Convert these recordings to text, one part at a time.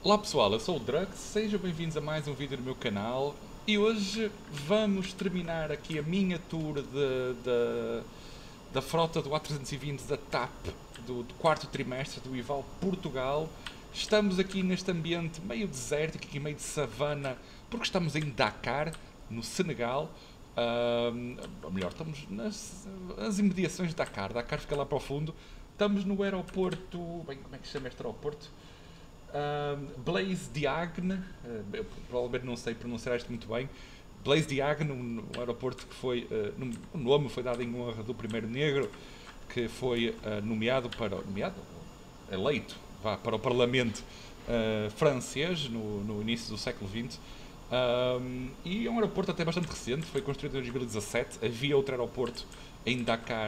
Olá pessoal, eu sou o Drux, sejam bem-vindos a mais um vídeo no meu canal e hoje vamos terminar aqui a minha tour da frota do A320 da TAP do quarto trimestre do IVAL Portugal. Estamos aqui neste ambiente meio desértico, aqui meio de savana, porque estamos em Dakar, no Senegal. Ou melhor, estamos nas imediações de Dakar. Dakar fica lá para o fundo. Estamos no aeroporto. Bem, como é que se chama este aeroporto? Blaise Diagne, eu provavelmente não sei pronunciar isto muito bem. Blaise Diagne, um aeroporto que foi. O nome foi dado em honra do primeiro negro que foi eleito para o Parlamento francês no início do século XX. E é um aeroporto até bastante recente, foi construído em 2017. Havia outro aeroporto em Dakar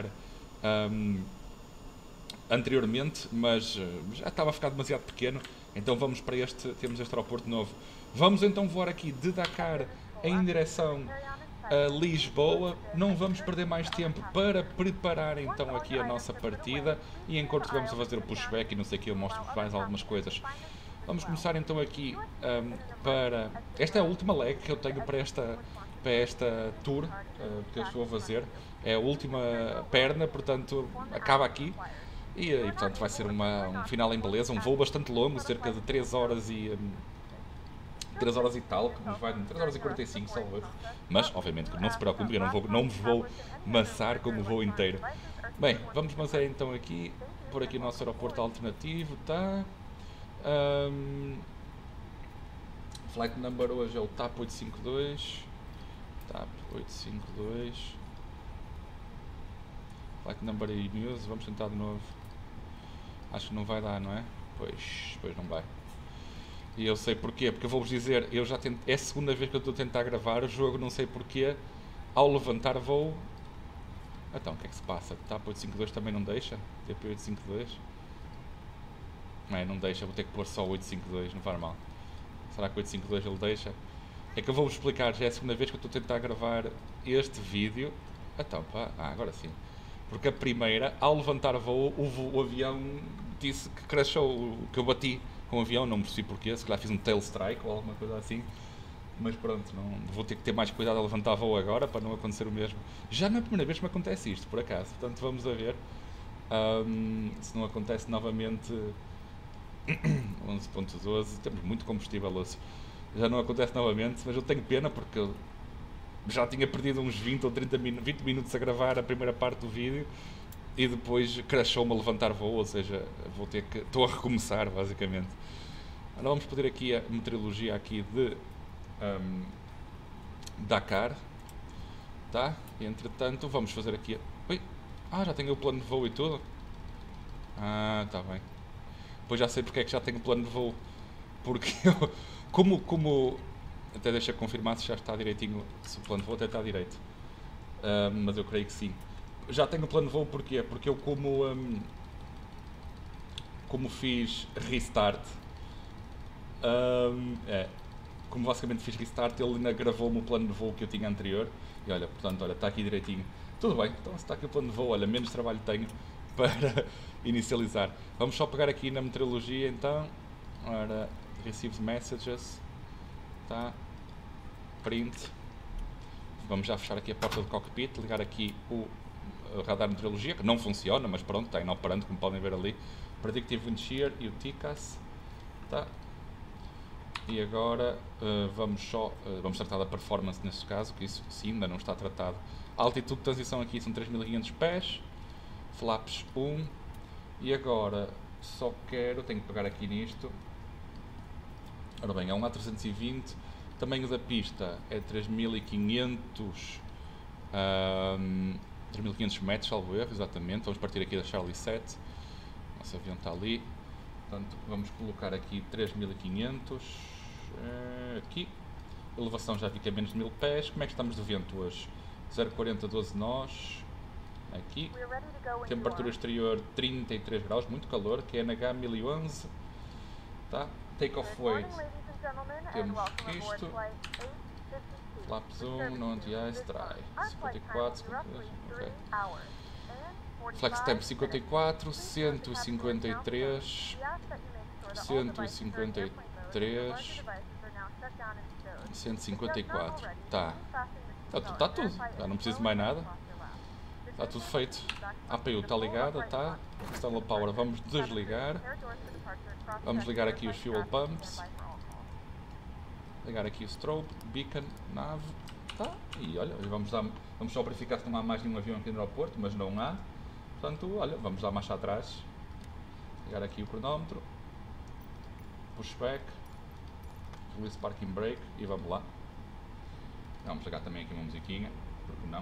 anteriormente, mas já estava a ficar demasiado pequeno, então vamos para temos este aeroporto novo. Vamos então voar aqui de Dakar em direção a Lisboa. Não vamos perder mais tempo para preparar então aqui a nossa partida, e enquanto vamos a fazer o pushback e não sei o que, eu mostro mais algumas coisas. Vamos começar então aqui para... Esta é a última leg que eu tenho para esta tour que eu estou a fazer. É a última perna, portanto acaba aqui. Portanto vai ser um final em beleza, um voo bastante longo, cerca de 3 horas e 3 horas e tal, que nos vai 3 horas e 45, salvo erro. Mas, obviamente, não se preocupe, eu não vos vou maçar como o voo inteiro. Bem, vamos maçar então aqui, por aqui o nosso aeroporto alternativo, tá? Flight number hoje é o TAP 852. TAP 852. Flight number e news, vamos tentar de novo. Acho que não vai dar, não é? Pois não vai. E eu sei porquê, porque eu vou-vos dizer, eu já tento, é a segunda vez que eu estou a tentar gravar o jogo, não sei porquê, ao levantar voo... Então, o que é que se passa? TAP 852 também não deixa? TP 852? Não deixa, vou ter que pôr só 852, não faz mal. Será que 852 ele deixa? É que eu vou-vos explicar, já é a segunda vez que eu estou a tentar gravar este vídeo. Então, pá, agora sim. Porque a primeira, ao levantar voo, o avião disse que crashou, que eu bati com o avião, não percebi porquê, se calhar fiz um tail strike ou alguma coisa assim. Mas pronto, não, vou ter que ter mais cuidado a levantar voo agora para não acontecer o mesmo. Já não é a primeira vez que me acontece isto, por acaso, portanto vamos a ver se não acontece novamente. 11.12, temos muito combustível hoje. Já não acontece novamente, mas eu tenho pena porque eu já tinha perdido uns 20 ou 20 minutos a gravar a primeira parte do vídeo e depois crashou-me a levantar voo, ou seja, estou a recomeçar basicamente. Agora vamos pedir aqui a meteorologia aqui de Dakar, tá? E entretanto vamos fazer aqui já tenho o plano de voo e tudo. Tá bem. Depois já sei porque é que já tenho o plano de voo, porque eu, como até deixa confirmar se já está direitinho, se o plano de voo até está direito. Mas eu creio que sim. Já tenho o plano de voo porquê? Porque eu como fiz restart, como basicamente fiz restart, ele ainda gravou-me o plano de voo que eu tinha anterior. E olha, portanto, olha, está aqui direitinho. Tudo bem, então se está aqui o plano de voo, olha, menos trabalho tenho para inicializar. Vamos só pegar aqui na meteorologia então. Ora, receives messages, tá? Print. Vamos já fechar aqui a porta do cockpit, ligar aqui o radar de meteorologia, que não funciona, mas pronto, está inoperante, como podem ver ali. Predictive Wind Shear e o TCAS, tá? E agora vamos tratar da performance neste caso, que isso sim, ainda não está tratado. A altitude de transição aqui são 3.500 pés, flaps 1, e agora tenho que pegar aqui nisto. Ora bem, é um A320, tamanho da pista é 3.500 metros, salvo erro, exatamente. Vamos partir aqui da Charlie 7, nosso avião está ali, portanto vamos colocar aqui 3.500, aqui, elevação já fica a menos de 1.000 pés. Como é que estamos de vento hoje? 0,40, 12 nós, aqui, temperatura exterior 33 graus, muito calor, QNH 1011, tá? Take-off weight, temos isto, flaps 1, no anti-ice, dry, 54, 52, ok. Flex temp 54, 153, 153, 3, 154. Tá. Tá tudo. Já não preciso de mais nada. Está tudo feito. A APU está ligada, tá? External Power vamos desligar. Vamos ligar aqui os Fuel Pumps. Ligar aqui o Strobe, Beacon, nave. Tá? E olha, vamos só verificar se não há mais nenhum avião aqui no aeroporto, mas não há. Portanto, olha, vamos dar marcha atrás. Ligar aqui o cronómetro. Pushback. Release Parking Brake e vamos lá. Vamos ligar também aqui uma musiquinha, porque não?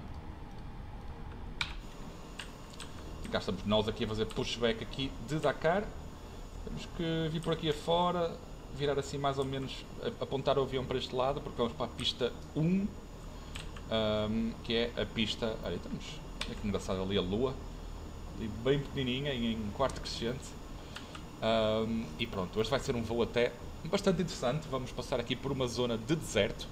E cá estamos nós aqui a fazer pushback aqui de Dakar. Temos que vir por aqui afora, virar assim mais ou menos, apontar o avião para este lado, porque vamos para a pista 1, que é a pista, olha, estamos, olha que engraçado ali a lua, ali bem pequenininha, em quarto crescente. E pronto, hoje vai ser um voo até bastante interessante, vamos passar aqui por uma zona de deserto.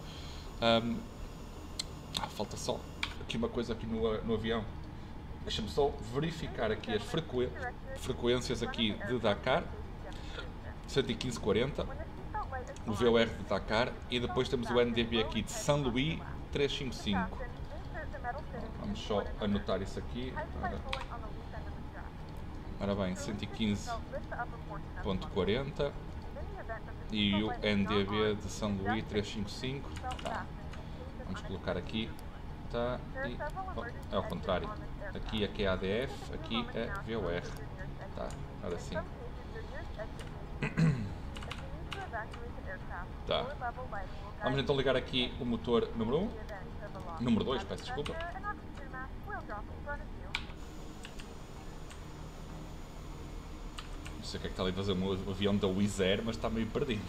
Falta só aqui uma coisa aqui no avião. Deixa-me só verificar aqui as frequências aqui de Dakar. 115-40, o VOR de Dakar e depois temos o NDB aqui de São Luís 355. Vamos só anotar isso aqui. Ora bem, 115.40 e o NDB de São Luís 355. Tá. Vamos colocar aqui. Tá, e, é ao contrário. Aqui é ADF, aqui é VOR. Tá, agora sim. Tá. Vamos então ligar aqui o motor número 1. Número 2, peço desculpa. Não sei o que é que está ali a fazer o avião da Wizz Air, mas está meio perdido.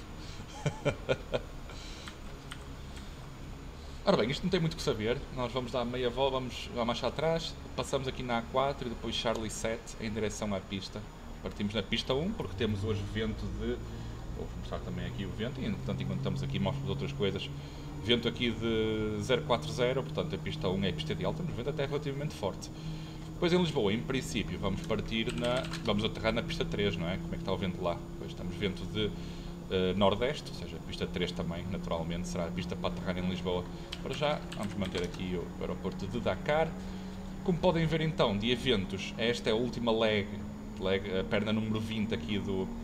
Ora bem, isto não tem muito o que saber, nós vamos dar meia volta, vamos dar marcha atrás, passamos aqui na A4 e depois Charlie 7 em direção à pista. Partimos na pista 1 porque temos hoje vento de... Vou mostrar também aqui o vento e portanto enquanto estamos aqui mostro outras coisas. Vento aqui de 040, portanto a pista 1 é a pista ideal, temos vento até relativamente forte. Depois em Lisboa, em princípio, vamos aterrar na pista 3, não é? Como é que está o vento lá? Depois estamos vento de... Nordeste, ou seja, a pista 3 também, naturalmente, será a pista para aterrar em Lisboa. Para já, vamos manter aqui o aeroporto de Dakar. Como podem ver então, de eventos, esta é a última leg, a perna número 20 aqui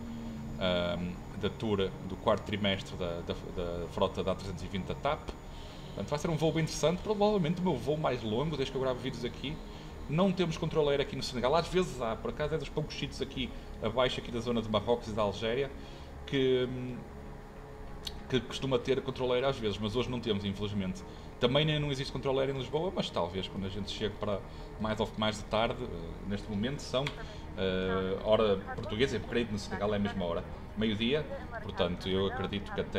da tour do quarto trimestre da frota da A320 da TAP. Portanto, vai ser um voo bem interessante, provavelmente o meu voo mais longo, desde que eu gravo vídeos aqui. Não temos controle aéreo aqui no Senegal, às vezes há, por acaso é dos poucos sítios aqui abaixo aqui da zona de Marrocos e da Algéria, que costuma ter controle aéreo às vezes, mas hoje não temos, infelizmente. Também não existe controle aéreo em Lisboa, mas talvez quando a gente chegue para mais de tarde, neste momento são hora portuguesa, eu creio que no Senegal é a mesma hora, meio-dia, portanto eu acredito que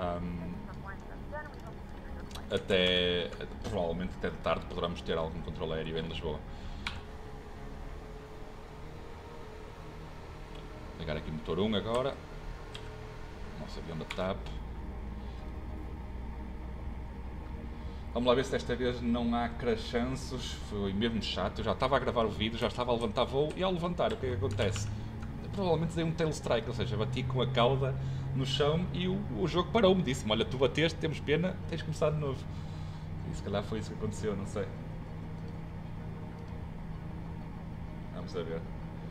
provavelmente até de tarde poderemos ter algum controle aéreo em Lisboa. Ligar aqui o motor 1 agora. Nosso avião da TAP. Vamos lá ver se desta vez não há crashanços. Foi mesmo chato. Eu já estava a gravar o vídeo, já estava a levantar voo e ao levantar o que é que acontece? Eu provavelmente dei um tail strike, ou seja, bati com a cauda no chão e o jogo parou-me. Disse-me: olha, tu bateste, temos pena, tens de começar de novo. E se calhar foi isso que aconteceu, não sei. Vamos a ver.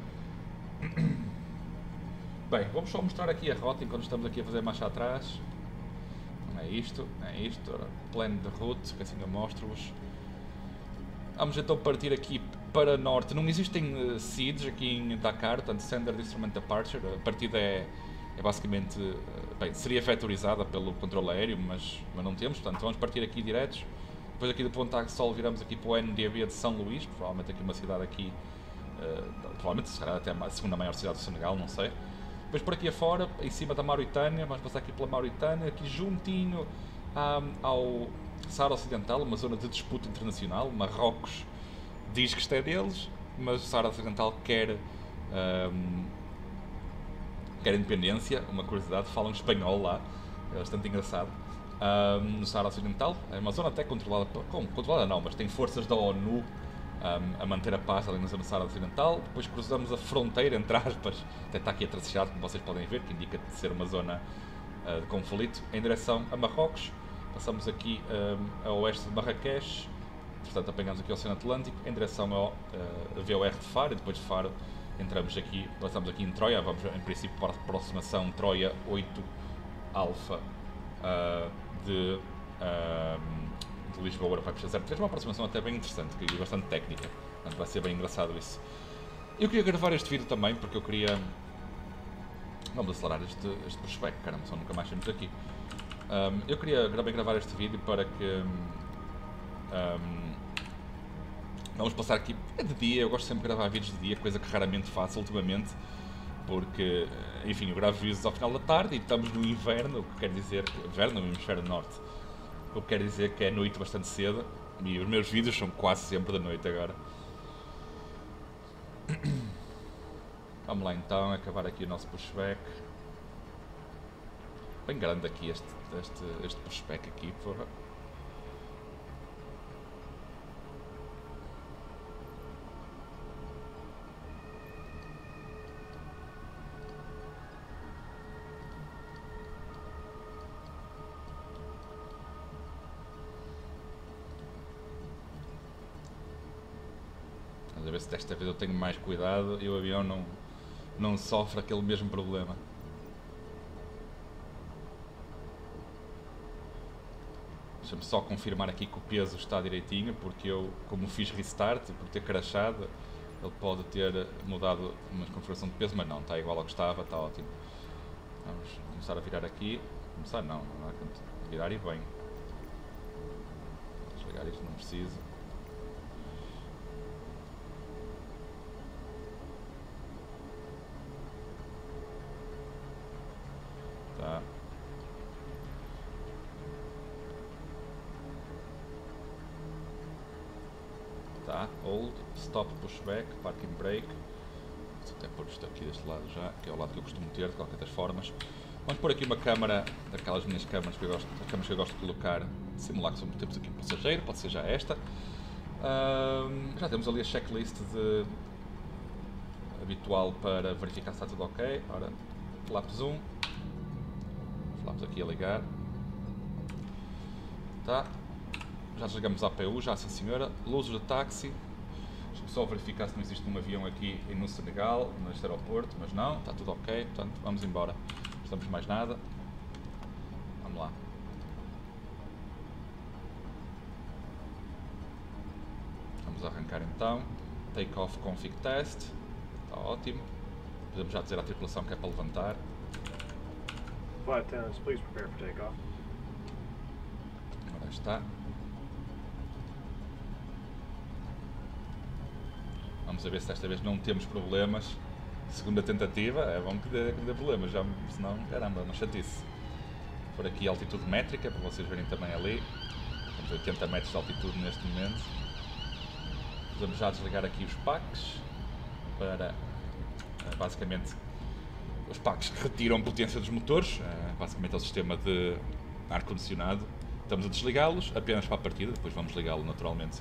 Bem, vamos só mostrar aqui a rota enquanto estamos aqui a fazer marcha atrás. É isto. Plano de route, que assim eu mostro-vos. Vamos então partir aqui para norte. Não existem SIDs aqui em Dakar, portanto Standard Instrument Departure. A partida é basicamente, bem, seria vetorizada pelo controle aéreo, mas não temos, portanto vamos partir aqui diretos. Depois aqui do Ponta Sol viramos aqui para o NDB de São Luís, provavelmente aqui uma cidade aqui, provavelmente será até a segunda maior cidade do Senegal, não sei. Depois por aqui afora, em cima da Mauritânia, vamos passar aqui pela Mauritânia, aqui juntinho ao Saara Ocidental, uma zona de disputa internacional. Marrocos diz que isto é deles, mas o Saara Ocidental quer independência. Uma curiosidade, falam espanhol lá, é bastante engraçado. No Saara Ocidental, é uma zona até controlada, controlada não, mas tem forças da ONU a manter a paz ali na zona do Saara Ocidental. Depois cruzamos a fronteira, entre aspas, até está aqui a tracejado, como vocês podem ver, que indica ser uma zona de conflito, em direção a Marrocos. Passamos aqui a oeste de Marrakech, portanto apanhamos aqui o Oceano Atlântico, em direção ao VOR de Faro, e depois de Faro entramos aqui, passamos aqui em Troia, vamos em princípio para a aproximação Troia 8 Alfa de Lisboa para Pista 03, uma aproximação até bem interessante e bastante técnica, portanto vai ser bem engraçado isso. Eu queria gravar este vídeo também porque eu queria... Vamos acelerar este prospecto, caramba, só nunca mais temos aqui. Eu queria também gravar este vídeo para que... vamos passar aqui... É de dia, eu gosto sempre de gravar vídeos de dia, coisa que raramente faço ultimamente, porque, enfim, eu gravo vídeos ao final da tarde e estamos no inverno, o que quer dizer... Inverno no hemisfério norte. O que quer dizer que é noite bastante cedo, e os meus vídeos são quase sempre da noite agora. Vamos lá então, acabar aqui o nosso pushback. Bem grande aqui este pushback aqui, porra. Vamos ver se desta vez eu tenho mais cuidado e o avião não sofre aquele mesmo problema. Deixa-me só confirmar aqui que o peso está direitinho, porque eu, como fiz restart, por ter crashado, ele pode ter mudado uma configuração de peso, mas não, está igual ao que estava, está ótimo. Vamos começar a virar aqui. Começar não há virar e bem. Vou desligar isto, não preciso. Tá. Tá, hold, stop, pushback, parking brake. Vou até pôr isto aqui deste lado já, que é o lado que eu costumo ter, de qualquer das formas. Vamos pôr aqui uma câmara, daquelas minhas câmaras que eu gosto, as câmaras que eu gosto de colocar, de simular que temos aqui um passageiro, pode ser já esta. Já temos ali a checklist habitual para verificar se está tudo ok. Ora, flaps 1. Flaps aqui a ligar. Tá. Já desligamos a APU, já sim senhora. Luzes de táxi. Deixa-me só verificar se não existe um avião aqui no Senegal, neste aeroporto, mas não, está tudo ok, portanto vamos embora. Não precisamos de mais nada. Vamos lá. Vamos arrancar então. Take off config test. Está ótimo. Podemos já dizer à tripulação que é para levantar. Flight attendants, please prepare for takeoff. Agora está. Vamos a ver se desta vez não temos problemas. Segunda tentativa, é bom que dê problemas, já, senão, caramba, uma chatice. Por aqui a altitude métrica, para vocês verem também ali. Temos 80 metros de altitude neste momento. Vamos já desligar aqui os packs para, basicamente, os packs que retiram potência dos motores, basicamente é o sistema de ar-condicionado. Estamos a desligá-los apenas para a partida, depois vamos ligá-lo naturalmente.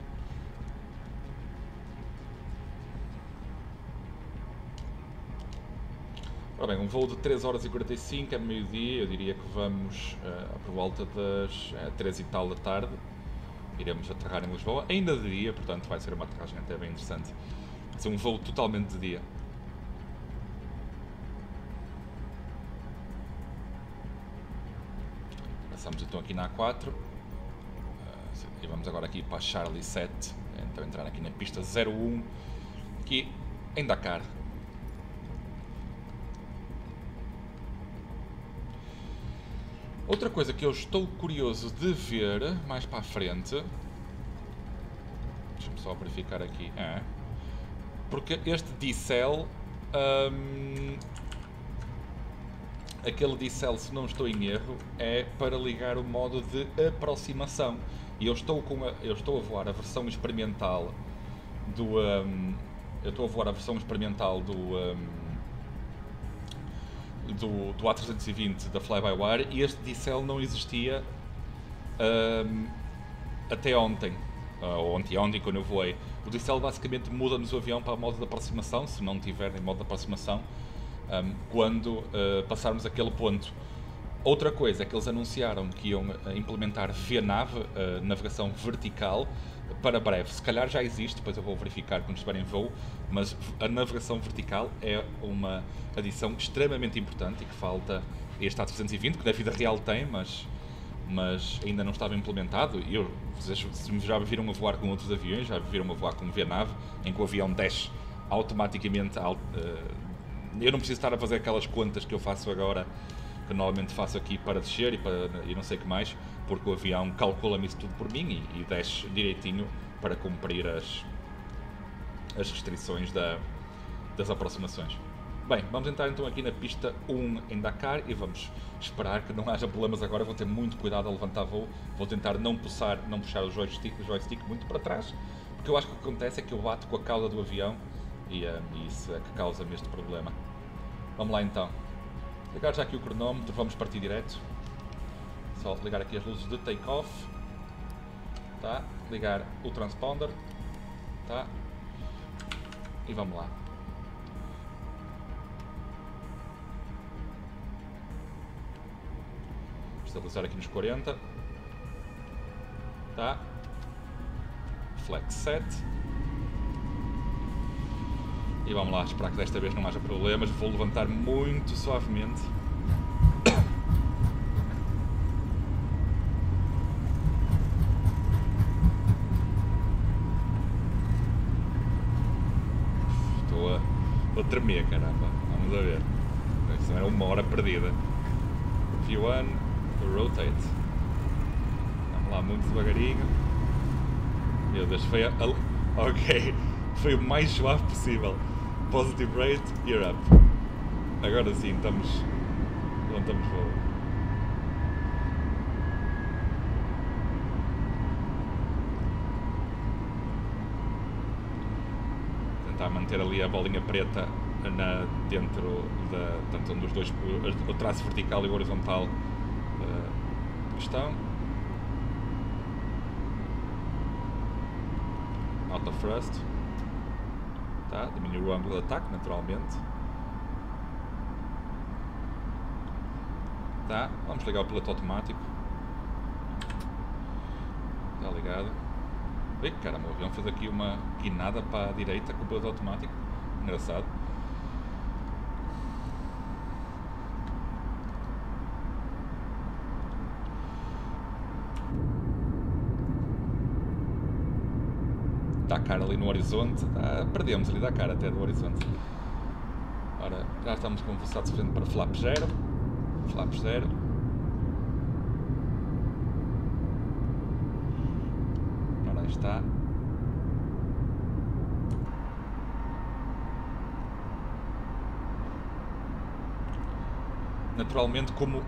Ora bem, um voo de 3 horas e 45, é meio-dia, eu diria que vamos por volta das 3 e tal da tarde. Iremos aterrar em Lisboa, ainda de dia, portanto vai ser uma aterragem até bem interessante. Vai ser um voo totalmente de dia. Passamos então aqui na A4 e vamos agora aqui para a Charlie 7, então entrar aqui na pista 01, aqui em Dakar. Outra coisa que eu estou curioso de ver mais para a frente, deixa-me só verificar aqui, porque este decel, aquele decel, se não estou em erro, é para ligar o modo de aproximação, e eu estou a voar a versão experimental do do A320 da Fly-by-Wire, e este decel não existia até ontem, ou anteontem, quando eu voei. O decel basicamente muda-nos o avião para o modo de aproximação, se não tiver em modo de aproximação, quando passarmos aquele ponto. Outra coisa é que eles anunciaram que iam implementar VNav, navegação vertical, para breve. Se calhar já existe, depois eu vou verificar quando estiver em voo, mas a navegação vertical é uma adição extremamente importante e que falta este A320, que da vida real tem, mas ainda não estava implementado. Vocês já me viram a voar com outros aviões, já me viram a voar com um VNav, em que o avião desce automaticamente. Eu não preciso estar a fazer aquelas contas que eu faço agora, que normalmente faço aqui para descer e não sei o que mais, porque o avião calcula-me isso tudo por mim e desce direitinho para cumprir as restrições das aproximações. Bem, vamos entrar então aqui na pista 1 em Dakar e vamos esperar que não haja problemas agora. Vou ter muito cuidado a levantar voo, vou tentar não puxar o joystick muito para trás, porque eu acho que o que acontece é que eu bato com a cauda do avião e isso é que causa-me este problema. Vamos lá então. Ligar já aqui o cronómetro, vamos partir direto. Só ligar aqui as luzes de take-off. Tá? Ligar o transponder. Tá? E vamos lá. Estabilizar aqui nos 40. Tá? Flex set. E vamos lá, esperar que desta vez não haja problemas. Vou levantar muito suavemente. Estou a tremer, caramba. Vamos a ver. Isso era uma hora perdida. V1, rotate. Vamos lá, muito devagarinho. Meu Deus, foi ok, foi o mais suave possível. Positive rate, gear up. Agora sim, levantamos voo. Tentar manter ali a bolinha preta dentro tanto dos dois, o traço vertical e o horizontal estão. Auto thrust. Tá? Diminuir o ângulo de ataque, naturalmente. Tá? Vamos ligar o piloto automático. Está ligado. Ui, caramba, o avião fez aqui uma guinada para a direita com o piloto automático. Engraçado. Dakar ali no horizonte, perdemos ali Dakar até do horizonte. Ora, já estamos com velocidade suficiente para flap 0. Flap 0. Ora, aí está. Naturalmente, como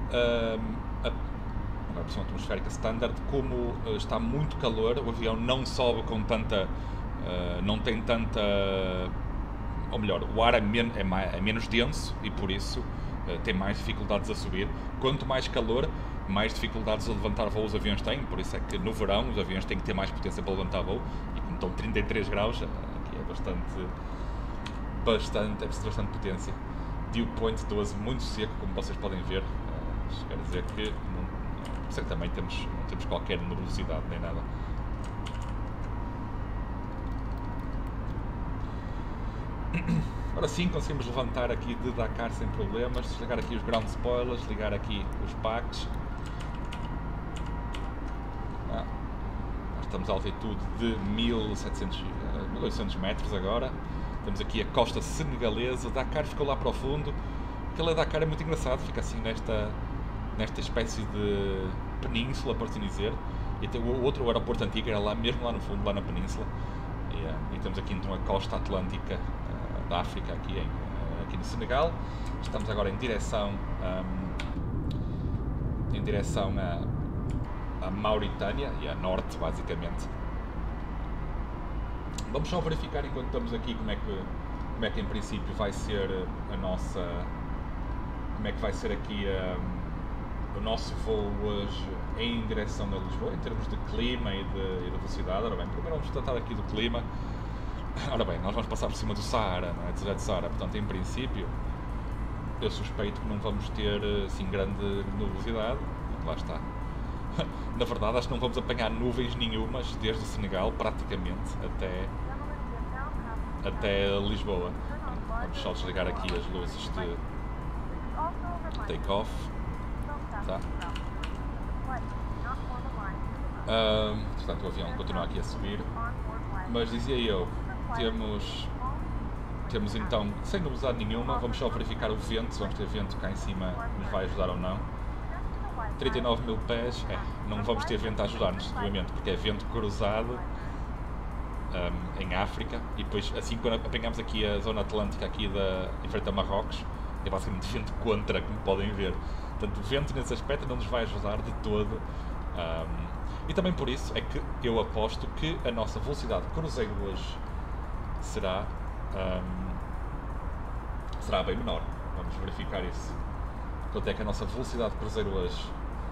a pressão atmosférica standard, como está muito calor, o avião não sobe com tanta, não tem tanta, ou melhor, o ar é menos denso e por isso tem mais dificuldades a subir. Quanto mais calor, mais dificuldades a levantar voo os aviões têm, por isso é que no verão os aviões têm que ter mais potência para levantar voo e como estão 33 graus, aqui é bastante potência. Dew point 12 muito seco, como vocês podem ver, isto quer dizer que certamente não temos qualquer nebulosidade nem nada. Agora sim conseguimos levantar aqui de Dakar sem problemas, desligar aqui os ground spoilers, ligar aqui os packs. Nós estamos a altitude de 1800 metros agora. Temos aqui a costa senegalesa, Dakar ficou lá para o fundo. Aquela Dakar é muito engraçado, fica assim nesta espécie de península, por assim dizer, e até o outro aeroporto antigo era lá, mesmo lá no fundo, lá na península, e temos aqui então a costa atlântica da África, aqui no Senegal. Estamos agora em direção a Mauritânia e a norte, basicamente. Vamos só verificar enquanto estamos aqui como é que em princípio vai ser a nossa, como é que vai ser aqui o nosso voo hoje em direção a Lisboa, em termos de clima e de velocidade. Ora bem, primeiro vamos tratar aqui do clima. Ora bem, nós vamos passar por cima do Saara, não é? Do deserto do Saara, portanto, em princípio, eu suspeito que não vamos ter assim grande nubosidade. Lá está. Na verdade, acho que não vamos apanhar nuvens nenhumas desde o Senegal, praticamente, até Lisboa. Vamos só desligar aqui as luzes de take-off. Tá? Portanto, o avião continua aqui a subir. Mas dizia eu, temos então, sem nubosidade nenhuma, vamos só verificar o vento, se vamos ter vento cá em cima, nos vai ajudar ou não. 39 mil pés, não vamos ter vento a ajudar-nos, obviamente, porque é vento cruzado em África, e depois, assim, quando apanhamos aqui a zona atlântica aqui em frente a Marrocos, é basicamente vento contra, como podem ver. Portanto, o vento nesse aspecto não nos vai ajudar de todo. E também por isso é que eu aposto que a nossa velocidade de cruzeiro hoje será bem menor. Vamos verificar isso. Quanto é que a nossa velocidade de cruzeiro hoje?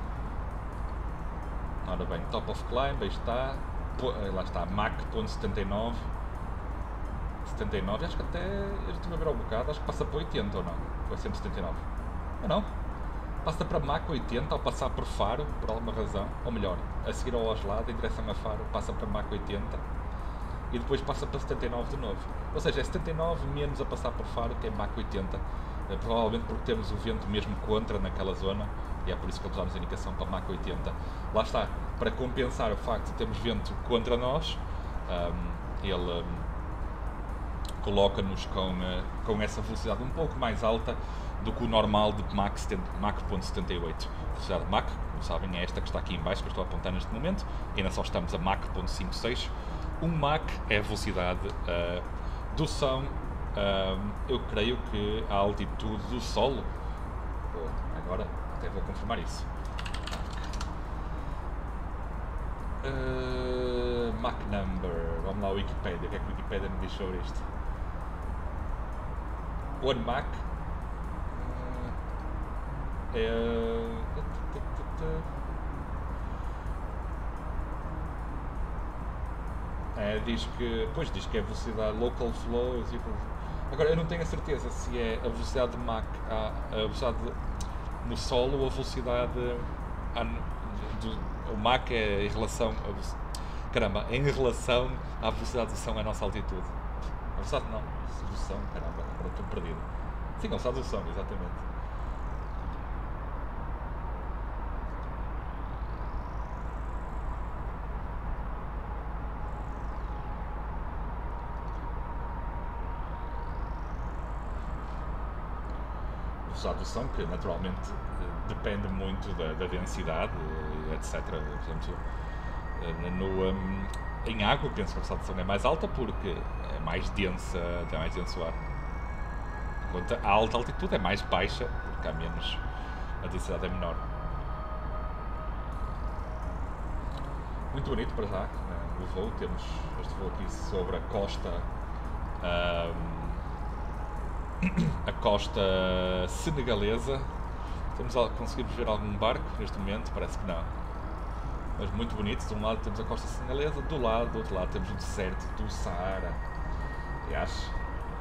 Ora bem, top of climb, aí está. Lá está, Mach.79. 79, acho que até, eu estive a ver há um bocado, acho que passa para 80 ou não? Ou é 179? Ou não? Passa para Mach 80 ao passar por Faro, por alguma razão, ou melhor, a seguir ao Oslado, em direção a Faro, passa para Mach 80 e depois passa para 79 de novo. Ou seja, é 79 menos a passar por Faro, que é Mach 80, provavelmente porque temos o vento mesmo contra naquela zona, e é por isso que usamos a indicação para Mach 80. Lá está, para compensar o facto de termos vento contra nós, ele coloca-nos com essa velocidade um pouco mais alta do que o normal de Mach.78. A velocidade Mach, como sabem, é esta que está aqui em baixo, que eu estou a apontar neste momento, ainda só estamos a Mach.56. Um Mach é a velocidade do som, eu creio que a altitude do solo. Agora até vou confirmar isso. Mach number, vamos lá ao Wikipedia, o que é que o Wikipedia me diz sobre isto? One Mach diz que é a velocidade local flow. Agora eu não tenho a certeza se é a velocidade de Mach, a velocidade no solo ou a velocidade o Mach é em relação em relação à velocidade do som à nossa altitude. A velocidade não, do som, caramba, agora estou perdido. Sim, a velocidade do som, exatamente. Do som, que naturalmente depende muito da densidade, etc. Portanto, em água, penso que a velocidade do som é mais alta porque é mais densa, tem mais denso o ar. Enquanto a alta altitude é mais baixa, porque há menos, a densidade é menor. Muito bonito para já, o voo. Temos este voo aqui sobre a costa. A costa senegalesa. Conseguimos ver algum barco neste momento? Parece que não. Mas muito bonito. De um lado temos a costa senegalesa, do outro lado temos o deserto do Saara. Aliás,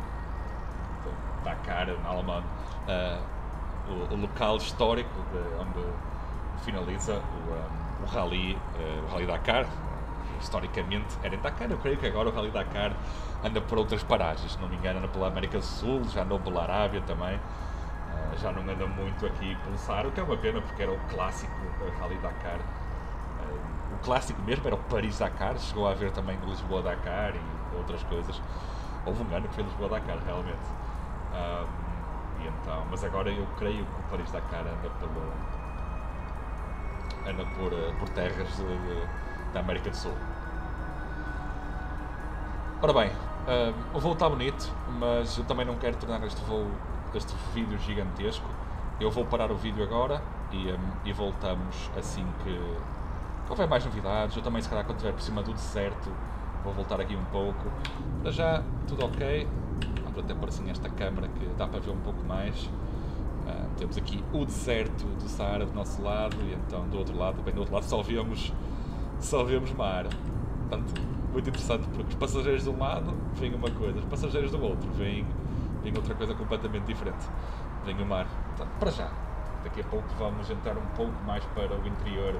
Dakar, na Alemanha, o local histórico onde finaliza o Rally Dakar. Historicamente era em Dakar. Eu creio que agora o Rally Dakar anda por outras paragens, se não me engano, anda pela América do Sul, já andou pela Arábia também, já não anda muito aqui pelo Saara, o que é uma pena porque era o clássico Rally Dakar. O clássico mesmo era o Paris Dakar, chegou a haver também o Lisboa Dakar e outras coisas. Houve um ano que foi Lisboa Dakar, realmente. E então, mas agora eu creio que o Paris Dakar anda por terras da América do Sul. Ora bem, o voo está bonito, mas eu também não quero tornar este vídeo gigantesco. Eu vou parar o vídeo agora e voltamos assim que houver mais novidades. Eu também, se calhar, quando estiver por cima do deserto, vou voltar aqui um pouco. Para já, tudo ok. Vamos até pôr assim esta câmera que dá para ver um pouco mais. Temos aqui o deserto do Saara do nosso lado e então do outro lado só vemos mar. Portanto, muito interessante, porque os passageiros de um lado veem uma coisa, os passageiros do outro veem outra coisa completamente diferente. vem o mar. Então, para já, daqui a pouco vamos entrar um pouco mais para o interior,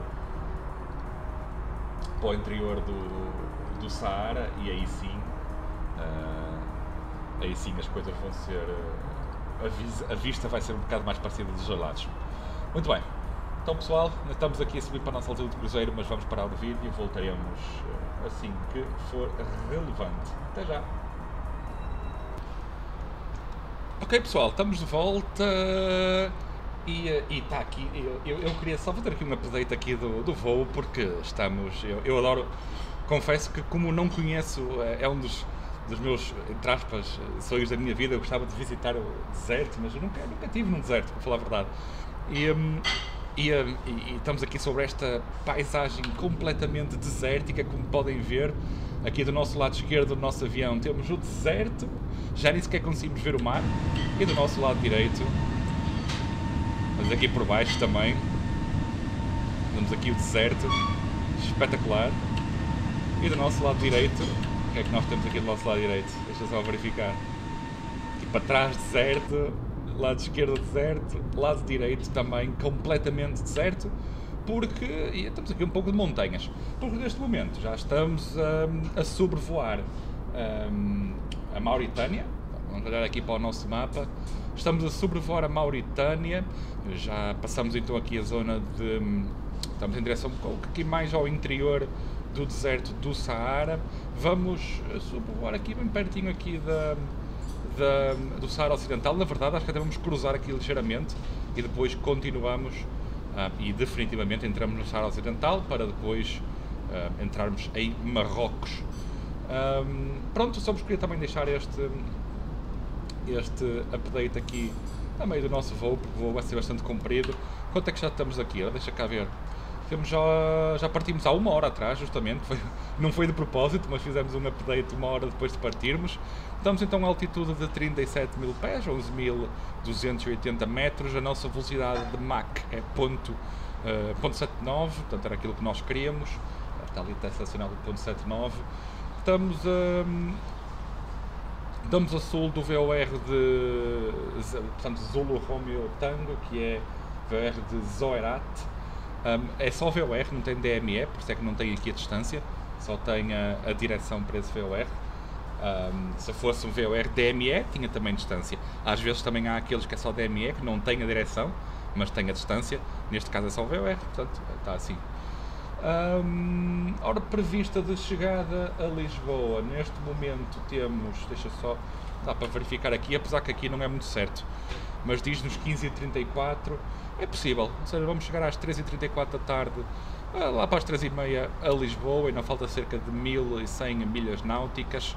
do Saara, e aí sim as coisas vão ser, a vista vai ser um bocado mais parecida dos gelados. Muito bem, então pessoal, estamos aqui a subir para a nossa altura de cruzeiro, mas vamos parar o vídeo e voltaremos assim que for relevante. Até já! Ok pessoal, estamos de volta e está aqui, eu queria só fazer aqui um update aqui do voo, porque eu adoro, confesso que como não conheço, é um dos meus, entre aspas, sonhos da minha vida. Eu gostava de visitar o deserto, mas eu nunca estive num deserto, para falar a verdade. E estamos aqui sobre esta paisagem completamente desértica, como podem ver. Aqui do nosso lado esquerdo do nosso avião temos o deserto, já nem sequer conseguimos ver o mar, e do nosso lado direito, mas aqui por baixo também, temos aqui o deserto, espetacular, e do nosso lado direito, o que é que nós temos aqui do nosso lado direito? Deixa só verificar. Aqui para trás deserto, lado esquerdo deserto, lado direito também completamente deserto, porque estamos aqui um pouco de montanhas, porque neste momento já estamos a sobrevoar a Mauritânia. Vamos olhar aqui para o nosso mapa, estamos a sobrevoar a Mauritânia, já passamos então aqui a zona de, estamos em direção um pouco aqui mais ao interior do deserto do Saara. Vamos sobrevoar aqui bem pertinho aqui do Saara Ocidental. Na verdade acho que até vamos cruzar aqui ligeiramente e depois continuamos e definitivamente entramos no Saara Ocidental para depois entrarmos em Marrocos. Pronto, só vos queria também deixar este update aqui a meio do nosso voo, porque o voo vai ser bastante comprido. Quanto é que já estamos aqui? Deixa cá ver. Já partimos há 1 hora atrás, justamente, não foi de propósito, mas fizemos um update 1 hora depois de partirmos. Estamos então a altitude de 37 mil pés, 11.280 metros, a nossa velocidade de Mach é .79, portanto era aquilo que nós queríamos, está ali estacionado o .79. Estamos a sul do VOR portanto, Zulu Romeo Tango, que é VOR de Zoerat. É só VOR, não tem DME, por isso é que não tem aqui a distância, só tem a direção para esse VOR. Se fosse um VOR DME, tinha também distância. Às vezes também há aqueles que é só DME, que não tem a direção, mas tem a distância. Neste caso é só VOR, portanto está assim. Hora prevista de chegada a Lisboa, neste momento temos, deixa só, dá para verificar aqui, apesar que aqui não é muito certo, mas diz-nos 15h34, é possível, ou seja, vamos chegar às 3h34 da tarde, lá para as 3h30 a Lisboa, e não falta cerca de 1100 milhas náuticas.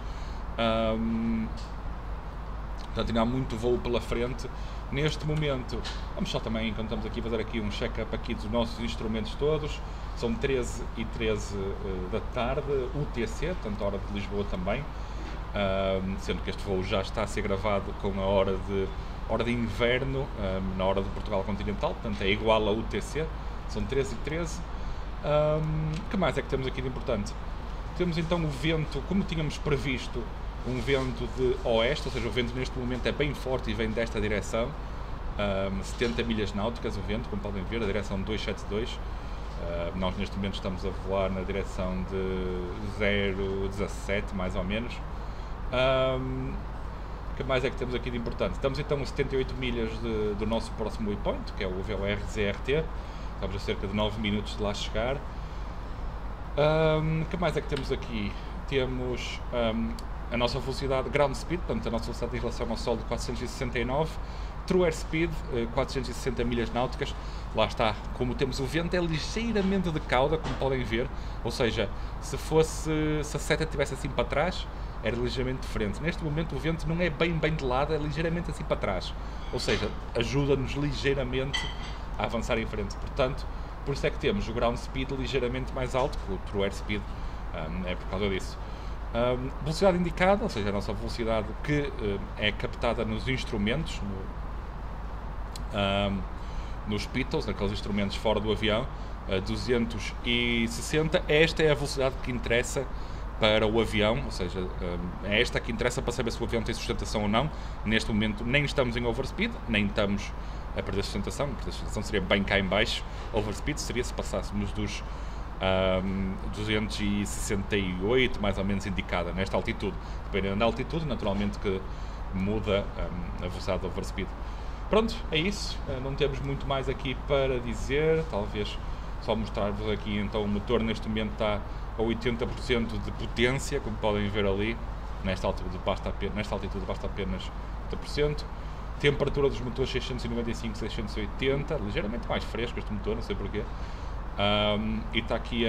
Portanto, ainda há muito voo pela frente. Neste momento, vamos só também, enquanto estamos aqui, fazer aqui um check-up aqui dos nossos instrumentos todos. São 13h13 da tarde, UTC, portanto a hora de Lisboa também, sendo que este voo já está a ser gravado com a hora de inverno, na hora de Portugal continental, portanto é igual a UTC, são 13h13. Que mais é que temos aqui de importante? Temos então o vento, como tínhamos previsto, um vento de oeste, ou seja, o vento neste momento é bem forte e vem desta direção, 70 milhas náuticas o vento, como podem ver, a direção de 272. Nós neste momento estamos a voar na direção de 0,17 mais ou menos. O que mais é que temos aqui de importante? Estamos então a 78 milhas do nosso próximo waypoint, que é o VOR ZRT. Estamos a cerca de 9 minutos de lá chegar. O que mais é que temos aqui? Temos a nossa velocidade ground speed, portanto a nossa velocidade em relação ao Sol de 469, true airspeed 460 milhas náuticas. Lá está, como temos o vento é ligeiramente de cauda, como podem ver, ou seja, se a seta estivesse assim para trás, era ligeiramente diferente. Neste momento o vento não é bem de lado, é ligeiramente assim para trás, ou seja, ajuda-nos ligeiramente a avançar em frente. Portanto, por isso é que temos o ground speed ligeiramente mais alto que o true airspeed, é por causa disso. Velocidade indicada, ou seja, a nossa velocidade que é captada nos instrumentos, nos pitos, naqueles instrumentos fora do avião, 260. Esta é a velocidade que interessa para o avião, ou seja, é esta que interessa para saber se o avião tem sustentação ou não. Neste momento nem estamos em overspeed, nem estamos a perder sustentação. A sustentação seria bem cá em baixo. Overspeed seria se passássemos dos 268 mais ou menos indicada nesta altitude. Dependendo da altitude, naturalmente que muda a velocidade do overspeed. Pronto, é isso. Não temos muito mais aqui para dizer. Talvez só mostrar-vos aqui, então o motor neste momento está a 80% de potência, como podem ver ali. Nesta altitude basta apenas 80%. Temperatura dos motores 695, 680, ligeiramente mais fresco este motor, não sei porquê. E está aqui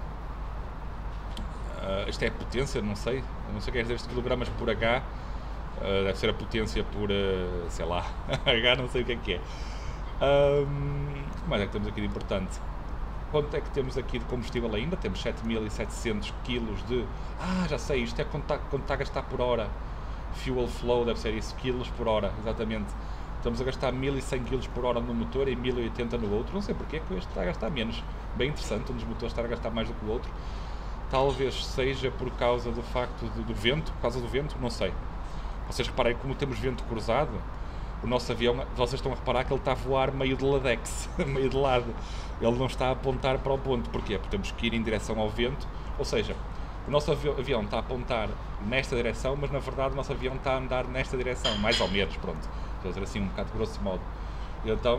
isto é a potência, não sei o que é dizer, este quilogramas por H. Deve ser a potência por, sei lá, H, não sei o que é. Mas é que temos aqui de importante. Quanto é que temos aqui de combustível ainda? Temos 7.700 kg de... já sei, isto é quanto está a gastar por hora. Fuel flow, deve ser isso, quilos por hora, exatamente. Estamos a gastar 1.100 kg por hora no motor e 1.080 no outro. Não sei porque é que este está a gastar menos. Bem interessante, um dos motores está a gastar mais do que o outro. Talvez seja por causa do facto do vento, não sei. Vocês reparem como temos vento cruzado. O nosso avião, vocês estão a reparar que ele está a voar meio de ladex, meio de lado. Ele não está a apontar para o ponto. Porquê? Porque temos que ir em direção ao vento. Ou seja, o nosso avião está a apontar nesta direção, mas na verdade o nosso avião está a andar nesta direção, mais ou menos, pronto. Estou a dizer assim um bocado grosso modo. Então,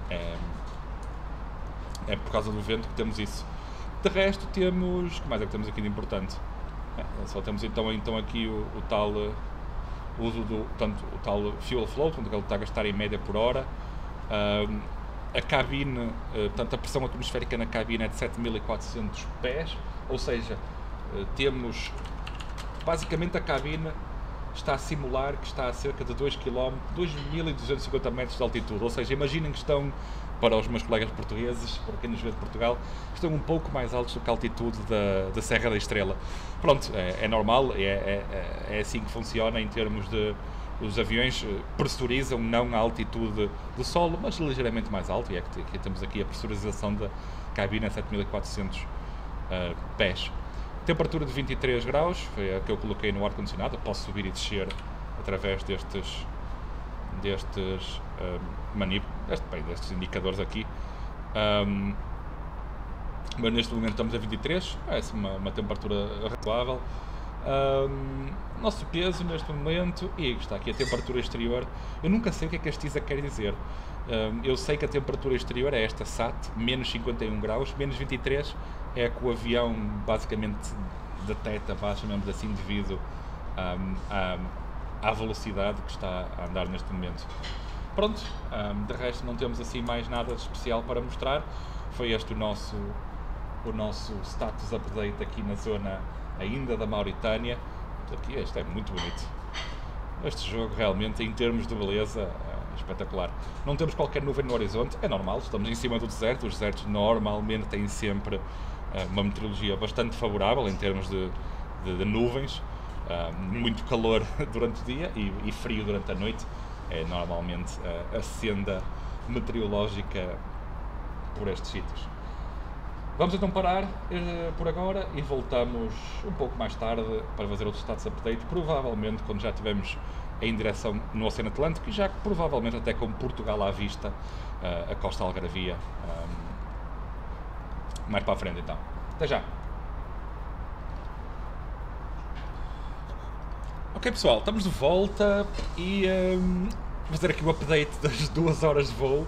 é por causa do vento que temos isso. De resto temos... O que mais é que temos aqui de importante? Só temos então aqui o tal... uso o tal fuel flow, quanto ele está a gastar em média por hora. A cabine, portanto a pressão atmosférica na cabine é de 7.400 pés, ou seja, temos basicamente a cabine está a simular que está a cerca de 2 km, 2.250 metros de altitude, ou seja, imaginem que estão, para os meus colegas portugueses, para quem nos vê de Portugal, estão um pouco mais altos do que a altitude da Serra da Estrela. Pronto, é normal, é assim que funciona em termos de... Os aviões pressurizam não a altitude do solo, mas ligeiramente mais alto, e é que temos aqui a pressurização da cabine a 7.400 pés. Temperatura de 23 graus, foi a que eu coloquei no ar-condicionado. Posso subir e descer através destes indicadores aqui. Mas neste momento estamos a 23, parece uma temperatura razoável. Nosso peso neste momento, e está aqui a temperatura exterior. Eu nunca sei o que é que a estiza quer dizer. Eu sei que a temperatura exterior é esta SAT, menos 51 graus, menos 23 é que o avião basicamente detecta, chamamos assim, devido à velocidade que está a andar neste momento. Pronto, de resto não temos assim mais nada de especial para mostrar. Foi este o nosso status update aqui na zona ainda da Mauritânia. Aqui este é muito bonito. Este jogo realmente, em termos de beleza, é espetacular. Não temos qualquer nuvem no horizonte, é normal, estamos em cima do deserto. Os desertos normalmente têm sempre uma meteorologia bastante favorável em termos de nuvens. Muito calor durante o dia e frio durante a noite. É normalmente a senda meteorológica por estes sítios. Vamos então parar por agora e voltamos um pouco mais tarde para fazer outro status update, provavelmente quando já estivermos em direção no Oceano Atlântico e já provavelmente até com Portugal à vista, a Costa Algarvia, mais para a frente então. Até já! Ok pessoal, estamos de volta e vou fazer aqui o update das 2 horas de voo.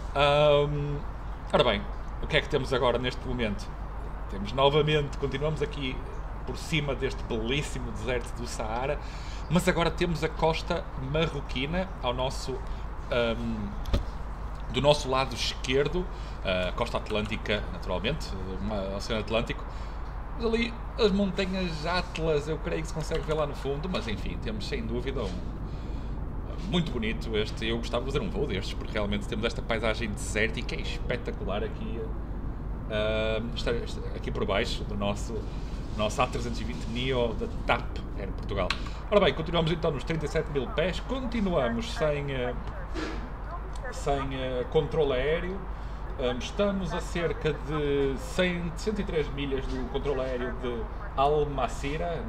Ora bem, o que é que temos agora neste momento? Temos novamente, continuamos aqui por cima deste belíssimo deserto do Saara, mas agora temos a costa marroquina ao do nosso lado esquerdo, a costa atlântica, naturalmente, o Oceano Atlântico. Mas ali as montanhas Atlas, eu creio que se consegue ver lá no fundo, mas enfim, temos sem dúvida muito bonito este. Eu gostava de fazer um voo destes, porque realmente temos esta paisagem desértica e espetacular aqui, aqui por baixo do nosso A320 Neo da TAP Air Portugal. Ora bem, continuamos então nos 37.000 pés, continuamos sem controle aéreo, Estamos a cerca de 103 milhas do controle aéreo de Almacira,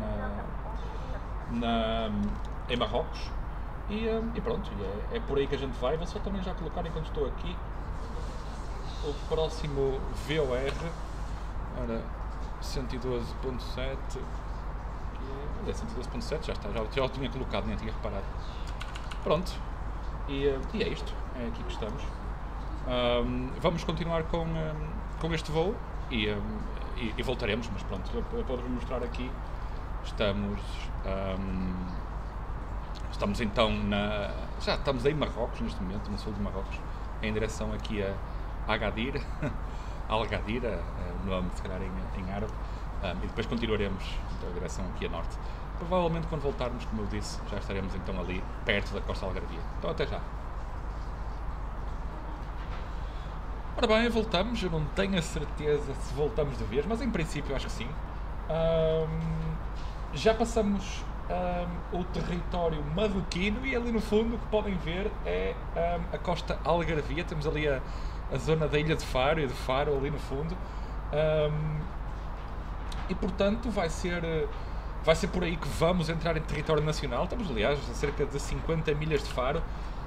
em Marrocos. E pronto, é por aí que a gente vai. Vou só também já colocar, enquanto estou aqui, o próximo VOR. Ora, 112.7. Olha, 112.7 já está, já o tinha colocado, nem tinha reparado. Pronto, e é isto, é aqui que estamos. Vamos continuar com este voo e voltaremos, mas pronto, posso-vos mostrar aqui. Estamos então já estamos em Marrocos neste momento, no sul de Marrocos, em direção aqui a Agadir, Al-Gadir, o nome se calhar em árabe, e depois continuaremos então, a direção aqui a norte. Provavelmente quando voltarmos, como eu disse, já estaremos então ali perto da costa algarvia. Então até já. Ora bem, voltamos, eu não tenho a certeza se voltamos de vez, mas em princípio acho que sim. Já passamos o território marroquino e ali no fundo o que podem ver é a costa algarvia. Temos ali a zona da ilha de Faro e de Faro ali no fundo, e portanto vai ser por aí que vamos entrar em território nacional. Estamos aliás a cerca de 50 milhas de Faro.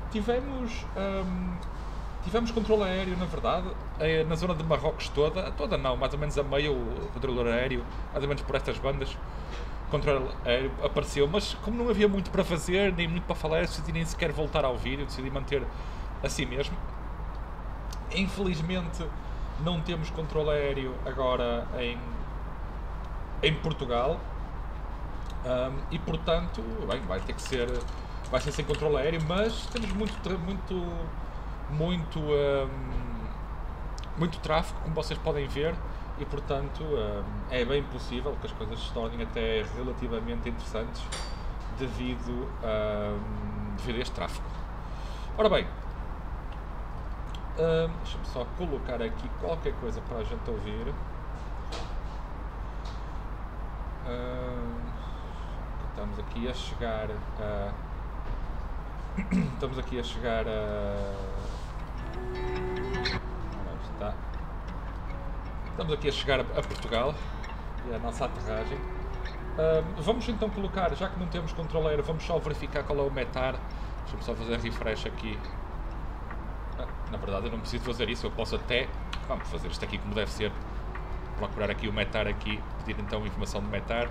Tivemos controle aéreo, na verdade, na zona de Marrocos toda não, mais ou menos a meio o controle aéreo, mais ou menos por estas bandas. Controle aéreo apareceu, mas como não havia muito para fazer, nem muito para falar, decidi nem sequer voltar ao vídeo, decidi manter assim mesmo. Infelizmente não temos controle aéreo agora em Portugal, e portanto, bem, vai ser sem controle aéreo, mas temos muito tráfego, como vocês podem ver, e portanto é bem possível que as coisas se tornem até relativamente interessantes devido a este tráfego. Ora bem, deixa-me só colocar aqui qualquer coisa para a gente ouvir. Estamos aqui a chegar a... Estamos aqui a chegar a Portugal e a nossa aterragem. Vamos então colocar, já que não temos controle aéreo, vamos só verificar qual é o METAR. Deixa-me só fazer refresh aqui. Na verdade eu não preciso fazer isso, eu posso até, vamos fazer isto aqui como deve ser, procurar aqui o METAR aqui, pedir então informação do METAR,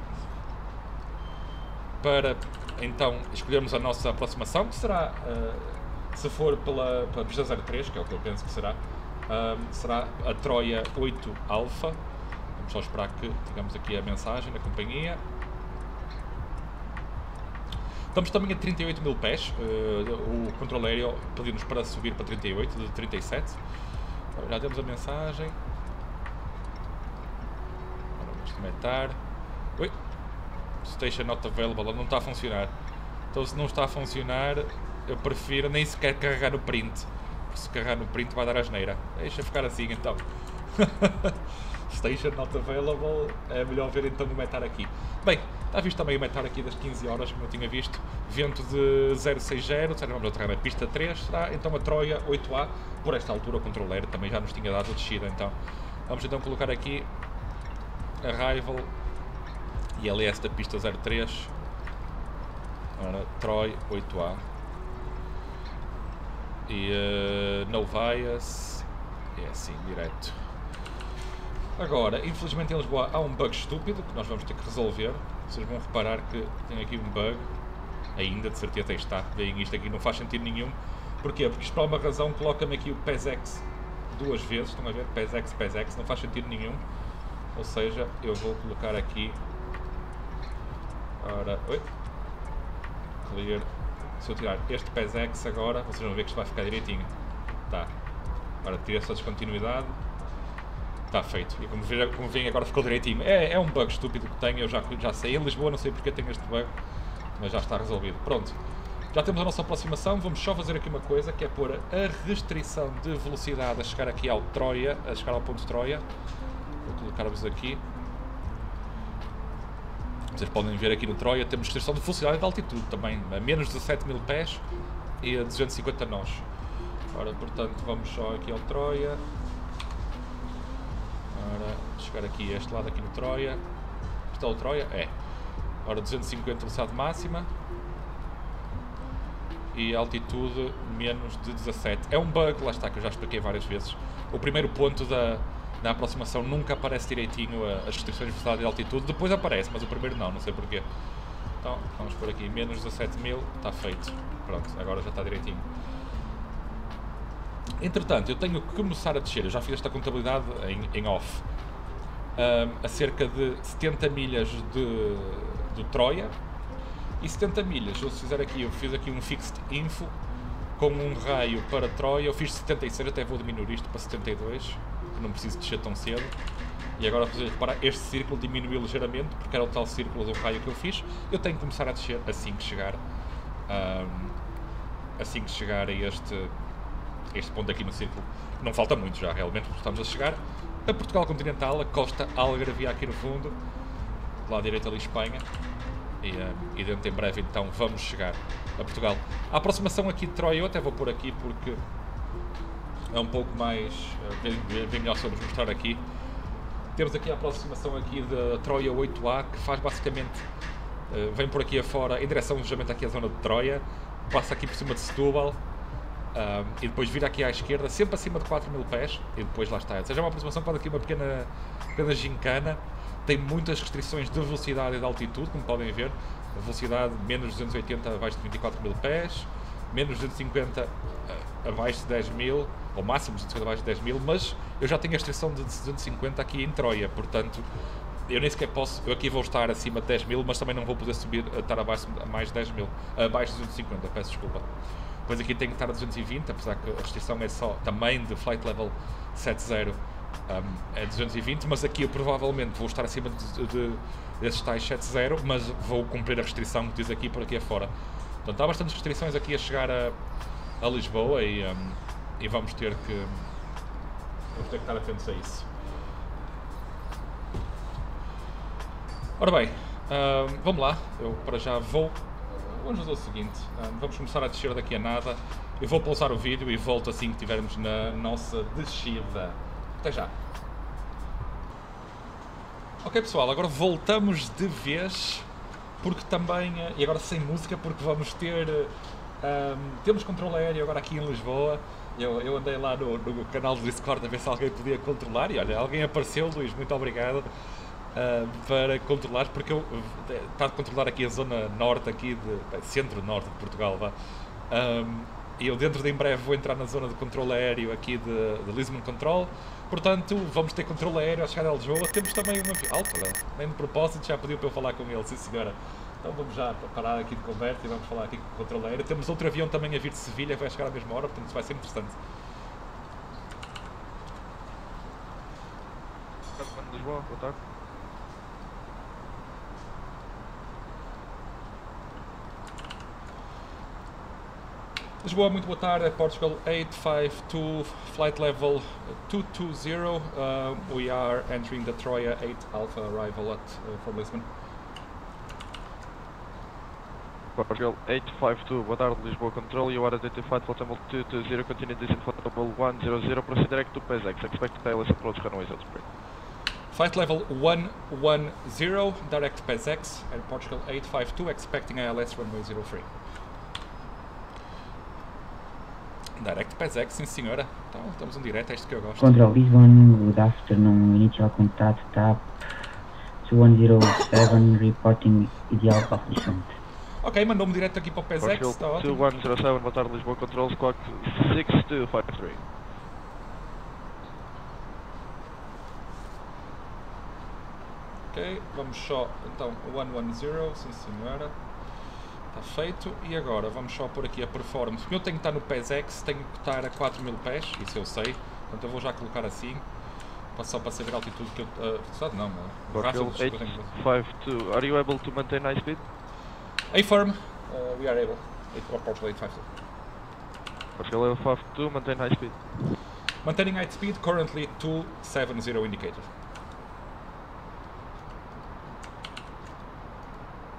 para então escolhermos a nossa aproximação, que será, se for pela pista 03, que é o que eu penso que será a Troia 8 Alpha. Vamos só esperar que tenhamos aqui a mensagem da companhia. Estamos também a 38 mil pés, o controle aéreo pediu-nos para subir para 38, de 37. Já temos a mensagem. Agora vamos comentar. Oi, Station not available, não está a funcionar. Então se não está a funcionar, eu prefiro nem sequer carregar no print. Se carregar no print vai dar asneira. Deixa ficar assim então. Station not available, é melhor ver então o METAR aqui. Bem, está visto também o METAR aqui das 15 horas, como eu tinha visto. Vento de 060, vamos aterrar na pista 3, será então a Troia 8A. Por esta altura o controle aéreo também já nos tinha dado a descida, então. Vamos então colocar aqui Arrival e LS da pista 03. Ora, Troia 8A. E no bias, é assim, direto. Agora, infelizmente em Lisboa há um bug estúpido que nós vamos ter que resolver. Vocês vão reparar que tem aqui um bug, ainda de certeza está, veem isto aqui, não faz sentido nenhum. Porquê? Porque isto por alguma razão coloca-me aqui o PESX duas vezes, estão a ver? PESX, não faz sentido nenhum. Ou seja, eu vou colocar aqui, ora, clear. Se eu tirar este PESX agora, vocês vão ver que isto vai ficar direitinho. Tá. Agora tira essa descontinuidade. Está feito. E como veem agora ficou direitinho. É um bug estúpido que tenho, eu já sei. Em Lisboa não sei porque tenho este bug, mas já está resolvido. Pronto. Já temos a nossa aproximação. Vamos só fazer aqui uma coisa, que é pôr a restrição de velocidade a chegar aqui ao Troia, a chegar ao ponto Troia. Vou colocar-vos aqui. Vocês podem ver aqui no Troia, temos restrição de velocidade e de altitude também, a menos de 17 mil pés e a 250 nós. Ora, portanto, vamos só aqui ao Troia. para chegar aqui a este lado, aqui no Troia. Está o Troia? É. Ora, 250 velocidade máxima. E altitude menos de 17. É um bug, lá está, que eu já expliquei várias vezes. O primeiro ponto da aproximação nunca aparece direitinho as restrições de velocidade e altitude. Depois aparece, mas o primeiro não sei porquê. Então, vamos por aqui, menos 17.000, está feito. Pronto, agora já está direitinho. Entretanto, eu tenho que começar a descer, eu já fiz esta contabilidade em off. A cerca de 70 milhas do Troia. E 70 milhas, se fizer aqui, eu fiz aqui um fixed info com um raio para Troia, eu fiz 76, até vou diminuir isto para 72, que não preciso descer tão cedo. E agora, reparar, este círculo diminuiu ligeiramente, porque era o tal círculo do raio que eu fiz. Eu tenho que começar a descer assim que chegar a este ponto aqui no círculo. Não falta muito já, realmente, porque estamos a chegar a Portugal continental, a costa Algarvia aqui no fundo, do lado direito ali Espanha. E dentro em breve então vamos chegar a Portugal. A aproximação aqui de Troia, eu até vou pôr aqui porque é um pouco mais bem melhor sobre vos mostrar aqui. Temos aqui a aproximação aqui da Troia 8A, que faz basicamente vem por aqui afora em direção justamente aqui à zona de Troia, passa aqui por cima de Setúbal e depois vira aqui à esquerda, sempre acima de 4.000 pés e depois lá está. Ou seja, é uma aproximação que faz aqui uma pequena gincana. Tem muitas restrições de velocidade e de altitude, como podem ver. A velocidade menos 280 abaixo de 24.000 pés, menos 250 abaixo de 10.000, ou máximo de 250 abaixo de 10.000, mas eu já tenho a restrição de 250 aqui em Troia, portanto, eu nem sequer posso, eu aqui vou estar acima de 10.000, mas também não vou poder subir, estar abaixo de mais de 10.000, abaixo de 250, peço desculpa. Depois aqui tenho que estar a 220, apesar que a restrição é só também de Flight Level 70, é 220, mas aqui eu provavelmente vou estar acima desses tais 70, mas vou cumprir a restrição que diz aqui por aqui afora. Portanto, há bastantes restrições aqui a chegar a Lisboa e vamos ter que estar atentos a isso. Ora bem, vamos lá, eu para já vamos fazer o seguinte, vamos começar a descer daqui a nada, eu vou pausar o vídeo e volto assim que estivermos na nossa descida. Até já. Ok pessoal, agora voltamos de vez, porque também, e agora sem música, porque vamos ter, temos controle aéreo agora aqui em Lisboa. Eu andei lá no canal do Discord a ver se alguém podia controlar, e olha, alguém apareceu, Luís, muito obrigado, para controlar, porque eu está a controlar aqui a zona norte, aqui centro-norte de Portugal, vá. E eu dentro de em breve vou entrar na zona de controle aéreo aqui de Lisbon Control, portanto vamos ter controle aéreo a chegar a Lisboa. Temos também uma nem de propósito, já pediu para eu falar com ele, sim senhora. Então vamos já parar aqui de conversa e vamos falar aqui com o controle aéreo. Temos outro avião também a vir de Sevilha, que vai chegar à mesma hora, portanto isso vai ser interessante. Lisboa, boa tarde. Lisboa, muito boa tarde, Portugal 852, flight level 220, we are entering the Troia 8 Alpha arrival for Lisbon. Portugal 852, boa tarde, Lisboa Control, you are identified flight level 220, continue descent flight level 100, proceed direct to PSX, expect ILS approach runway 0. Flight level 110, direct PSX, and Portugal 852, expecting ILS runway 03. Direct PSX, sim senhora. Então, estamos em direto, é isto que eu gosto. Control Lisbon, good afternoon, initial contact TAP 2107, reporting ideal position. Ok, mandou-me direto aqui para o PSX, está ótimo. 2107, boa tarde, Lisboa Control, squawk 6253. Ok, vamos só, então, 110, sim senhora. Está feito, e agora vamos só pôr aqui a performance, porque eu tenho que estar no PSX, tenho que estar a 4.000 pés, isso eu sei, portanto eu vou já colocar assim, só para saber a altitude que eu... não, Portugal 852, are you able to maintain high speed? A-firm, we are able, Portugal 852. Portugal 852, maintain high speed. Maintaining high speed, currently 270 indicator.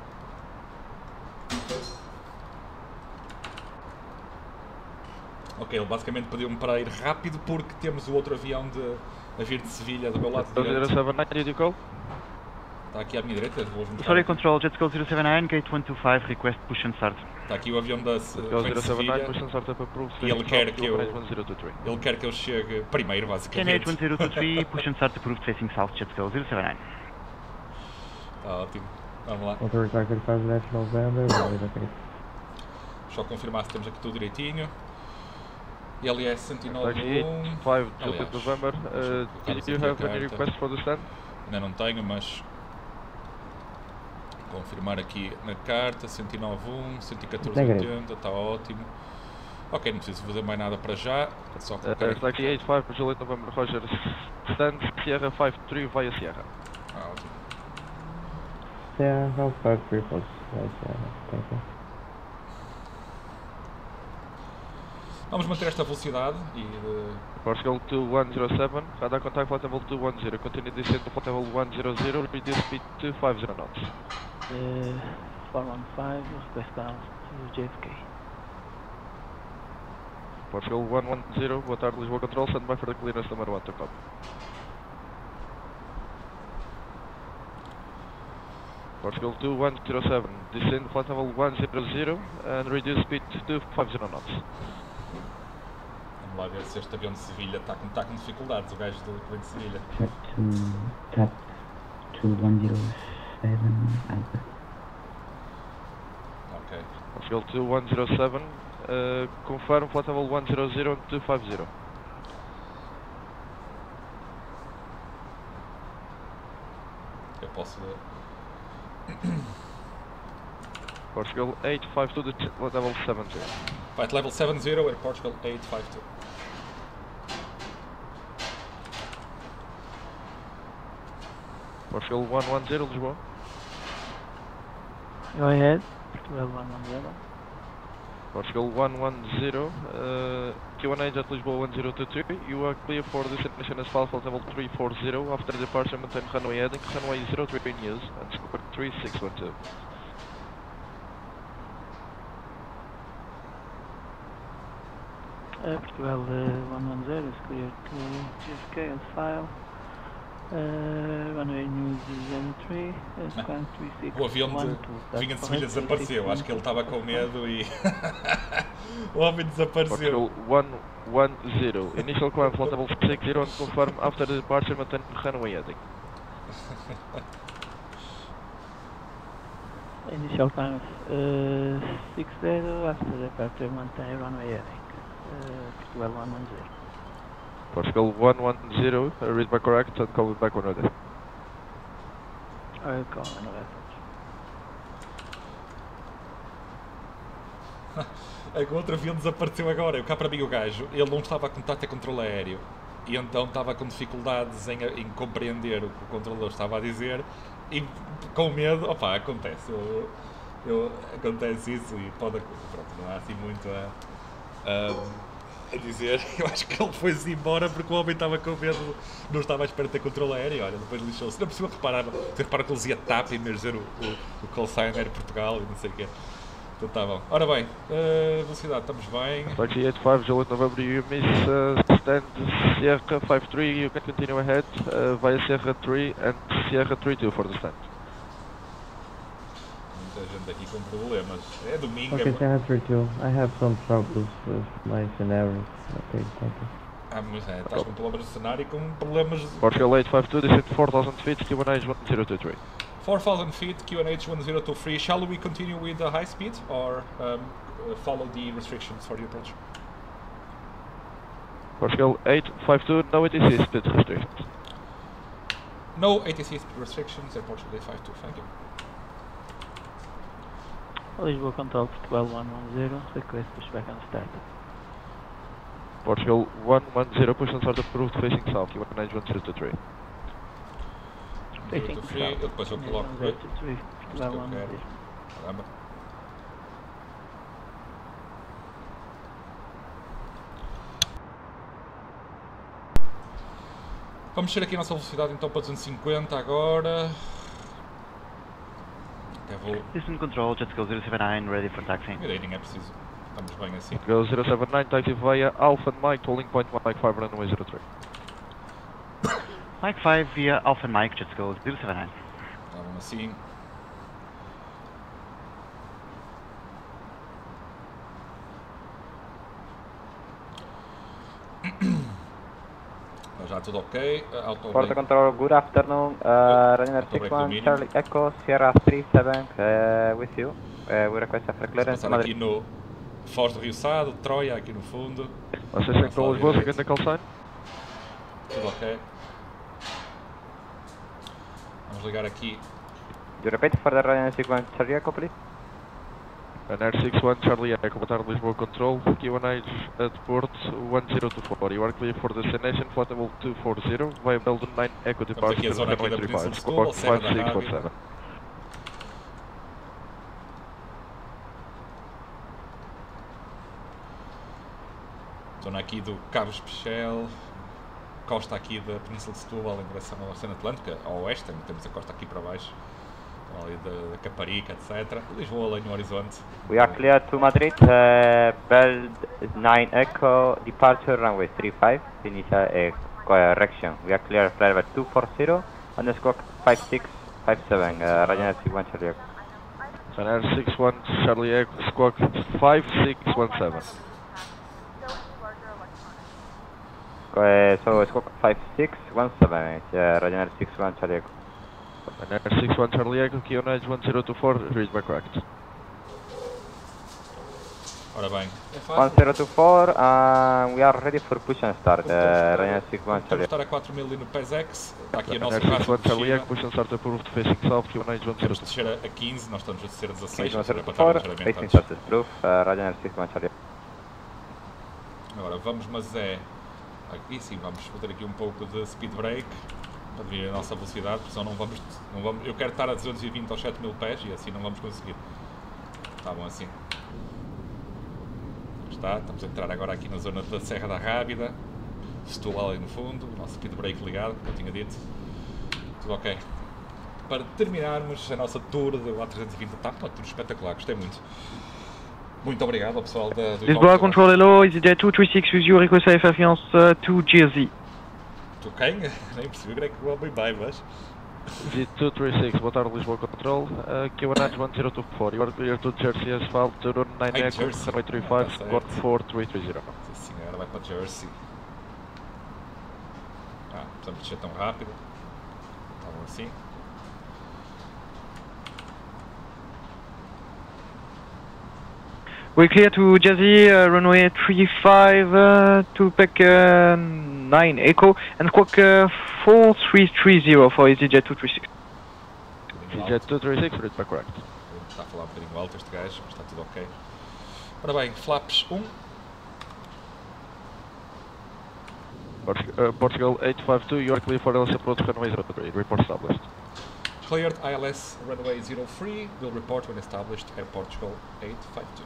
Ok, Ok, ele basicamente pediu-me para ir rápido porque temos o outro avião a vir de Sevilha do meu lado direito. 079, did you call? Está aqui à minha direita, vou mostrar. Sorry, aqui. Control, JetSco 079, gate 125, request push and start. Está aqui o avião da Go vem de Sevilha 079, push and start up approved. e ele quer que eu... 1023. Ele quer que eu chegue primeiro, basicamente. 1023, push and start approved facing south, JetSco 079. Está ótimo. Vamos lá. Motor Target 5 left November, okay. Só confirmar se temos aqui tudo direitinho. LS 191. 5 Juliet November. Aliás, Did you have any request for the stand? Ainda não tenho, mas confirmar aqui na carta, 191, 11480, está ótimo. Ok, não preciso fazer mais nada para já, é só colocar aqui. Taxi 85 Juliet November Roger, stand Sierra 53 via Sierra. Ótimo. Yeah, how far triples? Thank you. Vamos manter esta velocidade e Portugal 2107, radar contact flight level 210, continue descent to flight level 100, reduce speed to 50 knots. 415, request down to JFK. Portugal 110, boa tarde, Lisboa Control, stand by for the clearance number 1 to copy. Portugal 2107, descend flight level 100 and reduce speed to 50 knots. vamos lá ver se este avião de Sevilha está com dificuldades, o gajo do que vem de Sevilha. Tap 2107 Alpha. Ok. Portugal 2107, confirm flight level 100 and 250. Eu posso ver. Portugal 852, flight level 70. Flight level 70 Air Portugal 852. Portugal 110, Lisboa. Go ahead. 12110. Portugal 110, Q&A at Lisboa 1023. You are clear for destination as flight level 340. After departure, maintain runway heading, runway 03 in use, and squawk 3612. Portugal 110 is clear to JFK as file. Runway news 03, squawk 3612. O avião vinha de Sevilha desapareceu, acho que ele estava com medo e o homem desapareceu. Portugal 110, initial climb flight level 60 and confirm after the departure, maintain runway heading. Initial time 60, after departure maintain runway heading. Portugal 110. Portugal 110, read back correct and call it back when ready. I'll call another É que o outro avião desapareceu agora. Eu cá para mim o gajo, ele não estava a contato a controle aéreo e então estava com dificuldades em compreender o que o controlador estava a dizer e com medo, opa, acontece. Acontece isso e pode, pronto, não há assim muito a dizer. Eu acho que ele foi-se embora porque o homem estava com medo, não estava à espera de ter controle aéreo. Olha, depois lixou-se. Não precisa reparar, você repara que ele dizia TAP em vez de dizer o call sign Air Portugal e não sei o quê. Então tá bom. Ora bem, velocidade, estamos bem. Taxi 85, Juliet November, you miss stand Sierra 53, you can continue ahead via Sierra 3 and Sierra 32 for the stand. Muita gente aqui com problemas. É domingo. Okay, Sierra 32. I have some troubles with my scenarios. Okay, thank you. Mas estás com problemas de cenário e com problemas de... Portugal 852, descent 4000 feet, Q&A 1023. 4,000 feet, QNH 1023. Shall we continue with the high speed or follow the restrictions for the approach? Portugal 852, no ATC speed restrictions. No ATC speed restrictions, Air Portugal 852, thank you. Lisboa Control Portugal 110, request pushback on start. Portugal 110, push and start approved facing south, Q&A 1023. Facing Free, south. depois eu coloco... Portugal Isto que eu 110. quero. Caramba. Vamos mexer aqui a nossa velocidade então para 250 agora. Até vou... Listen Control, JetSco 079, ready for taxi. E daí nem é preciso. Estamos bem assim. Go 079, taxi via Alpha Mike, holding point Mike 5, runway 03. Mike 5 via Alpha Mike, just go 079. Estavam assim. Já tudo ok. Porta Control, good afternoon. Ryanair 61, Charlie Echo, Sierra 37 with you. We request a clearance. Passar aqui no Foz do Rio Sado, Troia aqui no fundo. Vocês têm para Lisboa, seguindo a call sign? Tudo ok. Vamos ligar aqui. You repeat for the Ryanair 61, Charlie Echo, please. Ryanair 61, Charlie Echo, boa tarde, Lisboa Control, QNH at port 1024. You are clear for destination, flight level 240, via Belgium 9 Echo Estamos aqui departure, a zona aqui da runway Península 35, de Setúbal, squawk Serra da 5617. Rábida. Zona aqui do Cabo Especial, costa aqui da Península de Setúbal em direção ao Oceano Atlântico, ao oeste, também temos a costa aqui para baixo, ali da Caparica, etc. Lisboa, ali no horizonte. We are clear to Madrid, Bell 9 Echo, departure runway 35, initial correction. We are clear flight level 240, and squawk 5657, Ryanair 61 Charlie Echo. Ryanair 61, Charlie Echo, squawk 5617. So squawk 5617, Ryanair 61 Charlie Echo. Ryanair 61, Charlie Echo, QNH 1024, read by correct. Ora bem, é fácil. 1024, we are ready for push and start, Ryanair 61 Temos Charlie de estar a 4000 ali no PESEX, está aqui a nossa Ryanair rasa 61, de Charlie Echo, descida. push and start approved, facing south, QNH Temos de 1024. descer a 15, nós estamos a descer a 16, Echo. ou seja, para estar 1024, ligeiramente facing antes. south is proof, Ryanair 61 Charlie Echo. Agora vamos, mas é aqui sim, vamos fazer aqui um pouco de speed brake para diminuir a nossa velocidade, porque senão não vamos, eu quero estar a 220 aos 7000 pés e assim não vamos conseguir. Está bom assim. Está, estamos a entrar agora aqui na zona da Serra da Rábida, Setúbal ali no fundo, o nosso speed brake ligado, como eu tinha dito. Tudo ok. Para terminarmos a nossa tour do A320, está uma tour espetacular, gostei muito. Muito obrigado ao pessoal do Lisboa Control, hello, EasyJet 236 with you, request IFR Alliance to GSE. Tu quem? Nem percebi o que o homem vai, mas... G236, boa tarde, Lisboa Control, QNH 1024, you are clear to Jersey Asphalt, Turon 9 Echo, Jersey. runway 35, Tá squawk certo. 4330. Sim senhora, vai para Jersey. Precisamos descer tão rápido. Estavam assim. We're clear to Jersey, runway 35 to PEC 9 Echo and squawk 4330 for EasyJet 236. EasyJet 236, read by correct. Está a falar um bocadinho alto este gajo, mas está tudo ok. Ora bem, flaps 1. Portugal 852, you are clear for LS approach runway 03, report established. Cleared ILS runway 03, will report when established Air Portugal 852.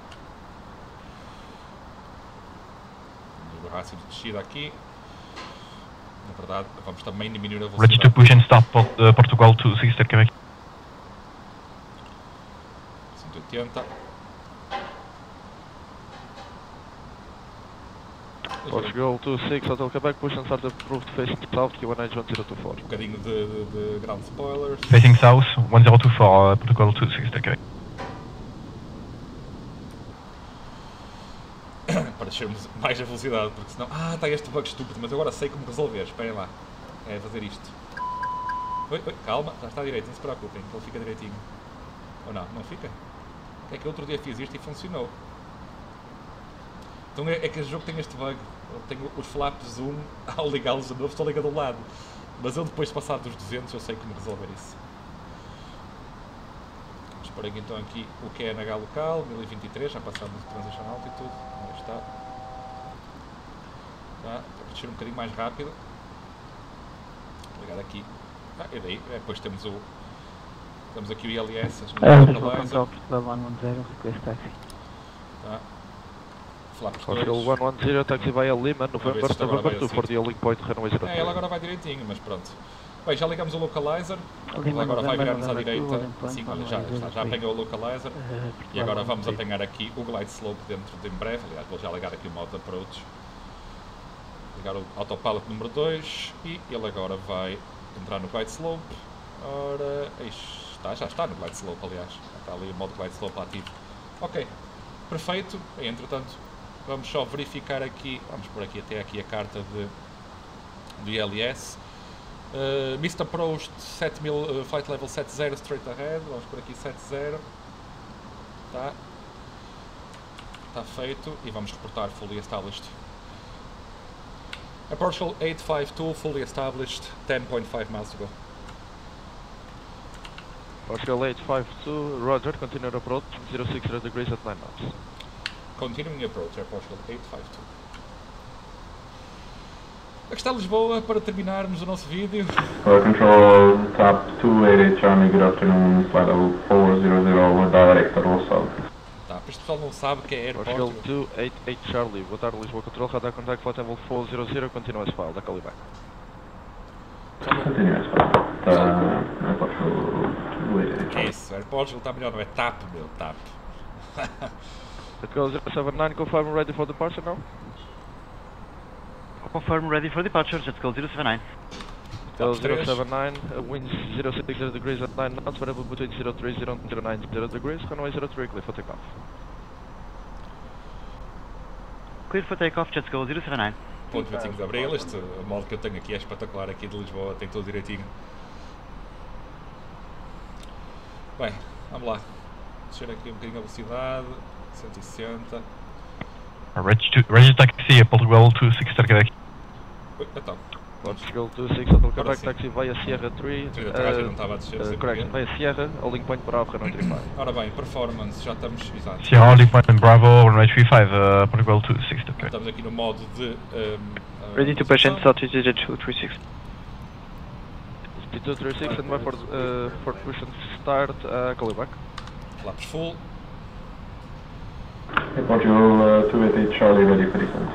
O rácio de descida aqui. Na verdade, vamos também diminuir a velocidade. Ready to push and stop Portugal 26, Quebec. 180. Portugal 26, Hotel Quebec, push and start approved facing south, QNH 1024. Um bocadinho de ground spoilers. Facing south, 1024, Portugal 26, Quebec. Para descermos mais a velocidade, porque senão... está este bug estúpido, mas eu agora sei como resolver, esperem lá. É fazer isto. Oi, calma, já está direito, não se preocupem, que ele fica direitinho. Ou não, não fica? É que outro dia fiz isto e funcionou. Então é que o jogo tem este bug, eu tenho os flaps 1, ao ligá-los de novo, estou ligado ao lado. Mas eu depois de passar dos 200 eu sei como resolver isso. Vamos pôr aqui então aqui o QNH local, 1023, já passamos de transition altitude, onde está. Tá, para descer um bocadinho mais rápido. Vou ligar aqui. E daí, depois temos aqui o ILS, as Lisboa Control, Portugal 110, request taxi. Tá. Flaps 2. Portugal 110, taxi via Lima, Vamos ver November, se isto agora November vai 2 for the link point runway 03. Ela agora vai direitinho, mas pronto. Bem, já ligamos o localizer. Ele agora vai virar-nos à direita. Sim, olha, já apanhou o localizer. E agora vamos apanhar aqui o glide slope dentro de em breve. Aliás, vou já ligar aqui o modo approach. Ligar o autopilot número 2 e ele agora vai entrar no glide slope. Ora, já está no glide slope, aliás. Está ali o modo glide slope ativo. Ok, perfeito. E, entretanto, vamos só verificar aqui, vamos pôr aqui até aqui a carta do ILS. Missed Approach 7000, Flight Level 70 straight ahead, vamos por aqui 70. Está feito e vamos reportar fully established. Approach 852 fully established, 10.5 miles to go. Portugal 852, Roger, continue approach, 060 degrees at 9 knots. Continuing approach, Air Portugal 852. Aqui está Lisboa para terminarmos o nosso vídeo. Control TAP 288 Charlie, good afternoon, flight level 400, over direct Rossal. Tá, para este pessoal não sabe que é Air Portugal Portugal. 288 Charlie, boa tarde Lisboa Control, radar contact, flight level 400, continue as file, da Caliban. Continue as file, Air Portugal 288 Charlie. Isso, Air Portugal está melhor, não é TAP, meu, TAP. Portugal 079, confirm ready for departure now? Confirm ready for departure, Jet Go 079. Portugal 079, winds 060 degrees at 9 knots, variable between 030 and 090 degrees, runway 03, clear for takeoff. Clear for takeoff, Jet Go 079. Ponto 25 de Abril, este modo que eu tenho aqui é espetacular, aqui de Lisboa, tem tudo direitinho. Bem, vamos lá. Descer aqui um bocadinho a velocidade, 160. Ready to taxi, Portugal 26 Quebec. Ui, então. Portugal 26, Hotel Agora Quebec, sim. taxi via Sierra 3. A aterragem não estava a descer, não sei Correction, porquê. via Sierra, holding point Bravo, Renault 35. Ora bem, performance, já estamos, exato. Sierra Holding Point and Bravo, runway 35, Portugal 26 Quebec. Estamos aqui no modo de... Ready to push and start EasyJet 236. T236 and for push and start, Caliban. Flaps full. Air Portugal 288 Charlie, ready for descent.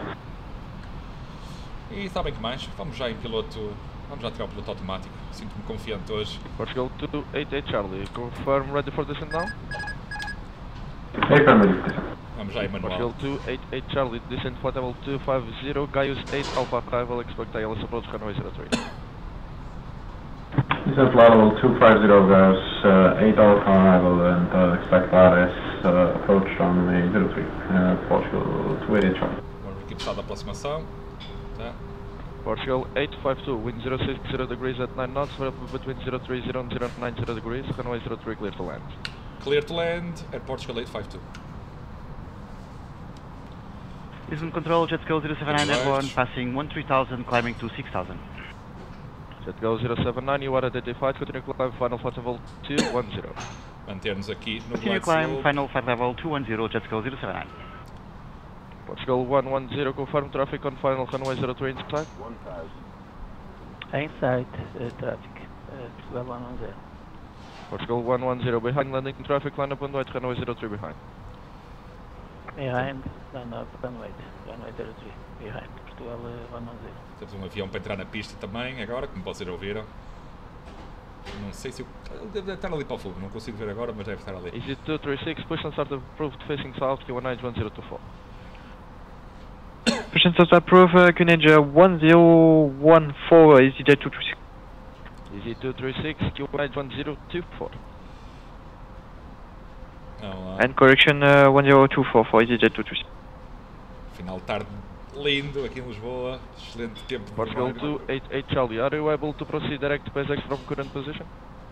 E sabem que mais? Vamos já em piloto... Vamos já tirar o piloto automático. Sinto-me confiante hoje. Portugal 288 Charlie, confirm ready for descent now? Confirm ready for descent. Vamos já em manual. Portugal 288 Charlie, descent flight level 250, Gaius 8 Alpha arrival, expect ILS approach runway 03. Descent flight level 250, Gaius 8 Alpha arrival and expect RS approach runway 03. Portugal 288 Charlie. Vamos aqui passar da aproximação. Tá. Portugal 852, wind 060 degrees at 9 knots, variable between 030 and 090 degrees, runway 03 clear to land. Clear to land, Air Portugal 852. Lisbon Control, Jet Go 079, Right. airborne, passing 13,000, climbing to 6,000. Jet Go 079, you are identified, continue climb, final flight level 210. Manter-nos aqui no Continue glide climb, slope. final flight level 210, Jet Go 079. Portugal 110, confirm traffic on final runway 03 inside. Inside traffic, Portugal 110. Portugal 110, behind landing traffic, line up and wait, runway 03 behind. Behind, line up and wait, runway 03, behind, Portugal 110. Temos um avião para entrar na pista também, agora, como vocês ouviram. Não sei se... Deve estar ali para o fundo, não consigo ver agora, mas deve estar ali. Easy 236, push and start approved facing south, Q1911024. Push and start approve, QNH 1014, EasyJet 236. Easy 236, Q1911024. Vamos lá. And correction 1024 for EasyJet 236. Final de tarde lindo aqui em Lisboa, excelente tempo de Portugal voar. 288 Charlie, are you able to proceed direct to PSX from current position?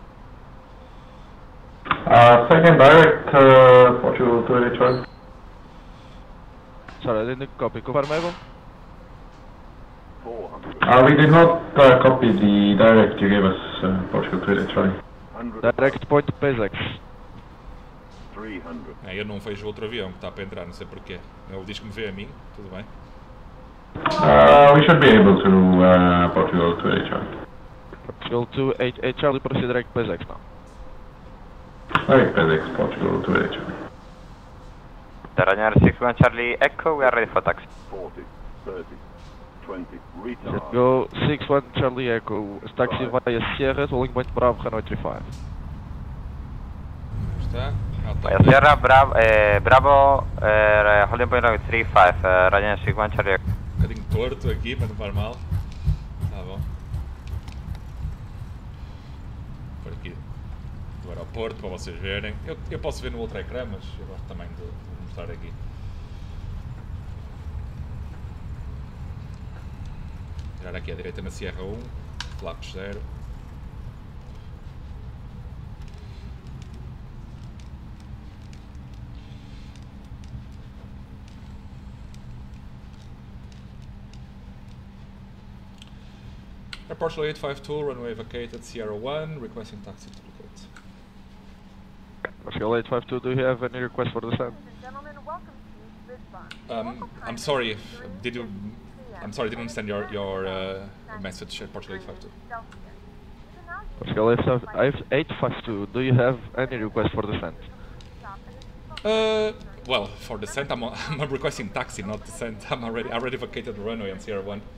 Second direct, Portugal 288 Charlie. Sorry, I didn't copy. Confirmable? We did not copy the direct you gave us, Portugal 288 Charlie. Direct point to PSX. Eu não vejo outro avião que está para entrar, não sei porquê. Ele diz que me vê a mim, tudo bem. We should be able to, Portugal 288 Charlie. Portugal 288 Charlie, proceed direct PSX now. Direct FedEx, Portugal 288 Charlie. The Ryanair 61 Charlie Echo, we are ready for taxi. 40, 30, Set go 61 Charlie Echo, taxi via Sierra, holding point Bravo, Hanoi 35. Está. Via Sierra, Bravo, holding point runway 35, Ryan 61 Charlie Echo. Um bocadinho torto aqui, mas não faz mal. Tá bom. Por aqui do aeroporto, para vocês verem. Eu posso ver no outro ecrã, mas eu gosto também de mostrar aqui. Tirar aqui à direita na Sierra 1, flaps 0. Airport 852, runway vacated, Sierra 1, requesting taxi to locate. Portugal 852, do you have any request for descent? I'm sorry, I'm sorry, I didn't understand your message, Portugal 852. Portugal 852, do you have any request for descent? Well, for descent, I'm requesting taxi, not descent. I already vacated the runway on Sierra 1.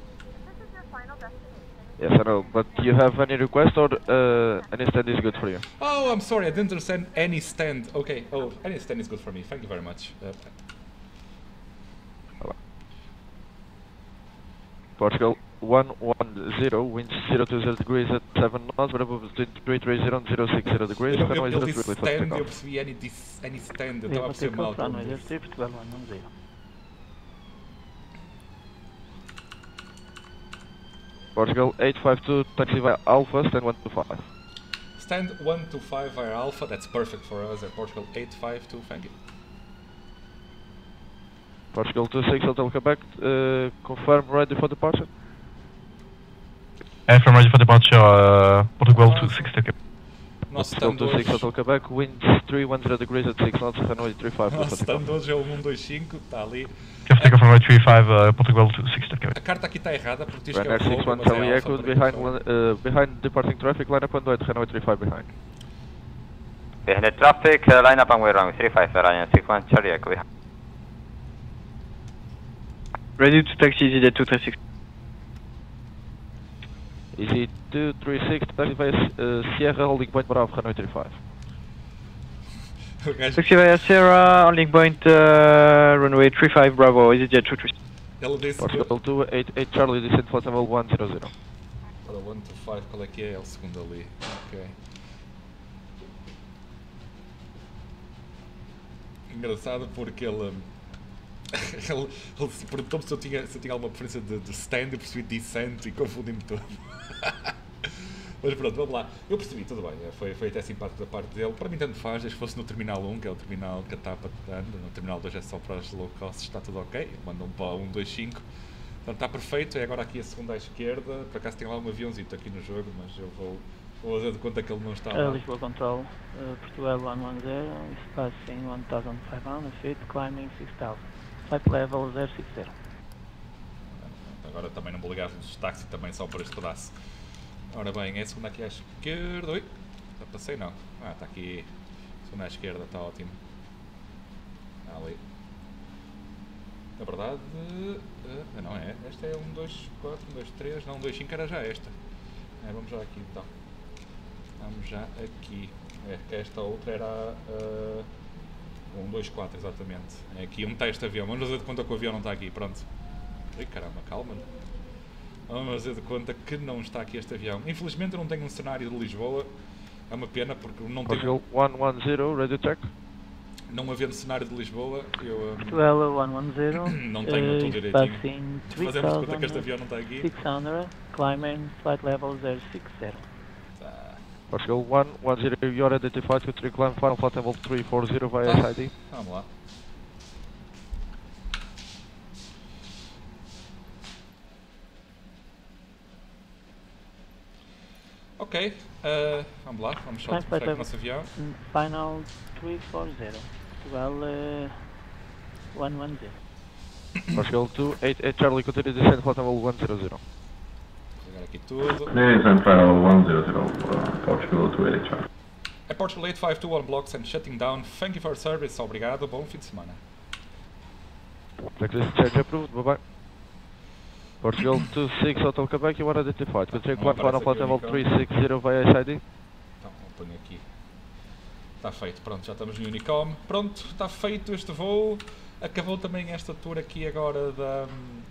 Yes, I know, but you have any request or any stand is good for you? Oh, I'm sorry, I didn't understand any stand. Okay, oh, any stand is good for me. Thank you very much. Portugal 110, winds 020 degrees at 7 knots, weather between 330 and 060 degrees. Eu disse stand, eu percebi any stand, eu estava a perceber mal. Portugal 852, taxi via Alpha, stand 125. Stand 125 via Alpha, that's perfect for us at Portugal 852, thank you. Portugal 26, Hotel Quebec, confirm ready for departure? Confirm ready for departure, Portugal 26, okay. Portugal 26, Hotel Quebec, winds 310 degrees at 6 knots, Hanoi 35. Nossa, stand hoje é o 125, está ali. Confirm runway 35, Portugal 26, okay. A carta aqui está errada porque diz que é Ryanair o 61 mas é Charlie Alpha. Echo, behind departing traffic, line up on Hanoi 35 behind. Behind the traffic, line up on runway 35, Ryan 61 Charlie Echo. Ready to taxi EasyJet 236. Easy 236, taxi via Sierra, holding point Bravo, Hanoi 35. Taxi via Sierra, holding point runway 35 Bravo, EasyJet 236. Ele disse Portugal 288 Charlie, descent flight level 100. Para 125, qual é que é? É o segundo ali. Ok. Engraçado porque ele perguntou-me se eu tinha alguma preferência de stand, eu percebi descent e confundi-me todo. Mas pronto, vamos lá. Eu percebi, tudo bem, foi até simpático da parte dele. Para mim tanto faz, desde que fosse no Terminal 1, que é o terminal que a TAP anda, no Terminal 2 é só para as low costs, está tudo ok. Mandam para 125, portanto está perfeito. É agora aqui a segunda à esquerda, por acaso tem lá um aviãozito aqui no jogo, mas eu vou fazer de conta que ele não está lá. Lisboa Control, Portugal 110, is passing 1500 feet, climbing 6000. Flight level 060. Agora também não vou ligar os táxis também só por este pedaço. Ora bem, é a segunda aqui à esquerda. Oi, já passei não. Ah, está aqui. Segunda à esquerda, está ótimo. Ali. Na verdade. Não é. Esta é 1, 2, 4, 1, 2, 3. Não, 1, 2, 5 era já esta. Vamos já aqui então. Vamos já aqui. Que esta outra era 1, 2, 4, exatamente. É aqui onde está este avião. Vamos fazer de conta que o avião não está aqui. Pronto. Ai caramba, calma. Vamos fazer de conta que não está aqui este avião. Infelizmente eu não tenho um cenário de Lisboa. É uma pena porque não tenho... Portugal 110, ready to check. Não havendo cenário de Lisboa, eu... Portugal 110, não tenho tudo direitinho. Fazemos de conta que este avião não está aqui. 600, climbing, flight level 060. Portugal 110, you are identified to climb final flight level 340 via SID. Vamos lá. Ok, vamos lá, vamos só despegar o nosso avião. Final 340, Portugal 110. Portugal 288 Charlie, continue descent flight level 100. Pegar aqui tudo. Descent final 100, Portugal 288 Charlie. É Portugal 852 on blocks and shutting down. Thank you for your service, obrigado, bom fim de semana. Checklist change approved, bye bye. Portugal 26 Hotel Quebec, you are identified. Country 11 of flight level 360 via SID. Então, eu ponho aqui. Está feito, pronto, já estamos no Unicom. Pronto, está feito este voo. Acabou também esta tour aqui agora da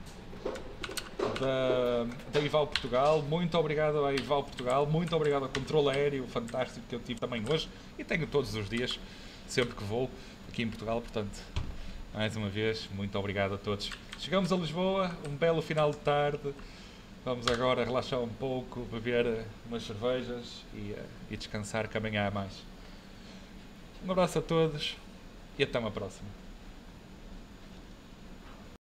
IVAL Portugal. Muito obrigado à IVAL Portugal, muito obrigado ao controle aéreo fantástico que eu tive também hoje e tenho todos os dias, sempre que vou aqui em Portugal. Portanto, mais uma vez, muito obrigado a todos. Chegamos a Lisboa, um belo final de tarde. Vamos agora relaxar um pouco, beber umas cervejas e descansar, que amanhã há mais. Um abraço a todos e até uma próxima.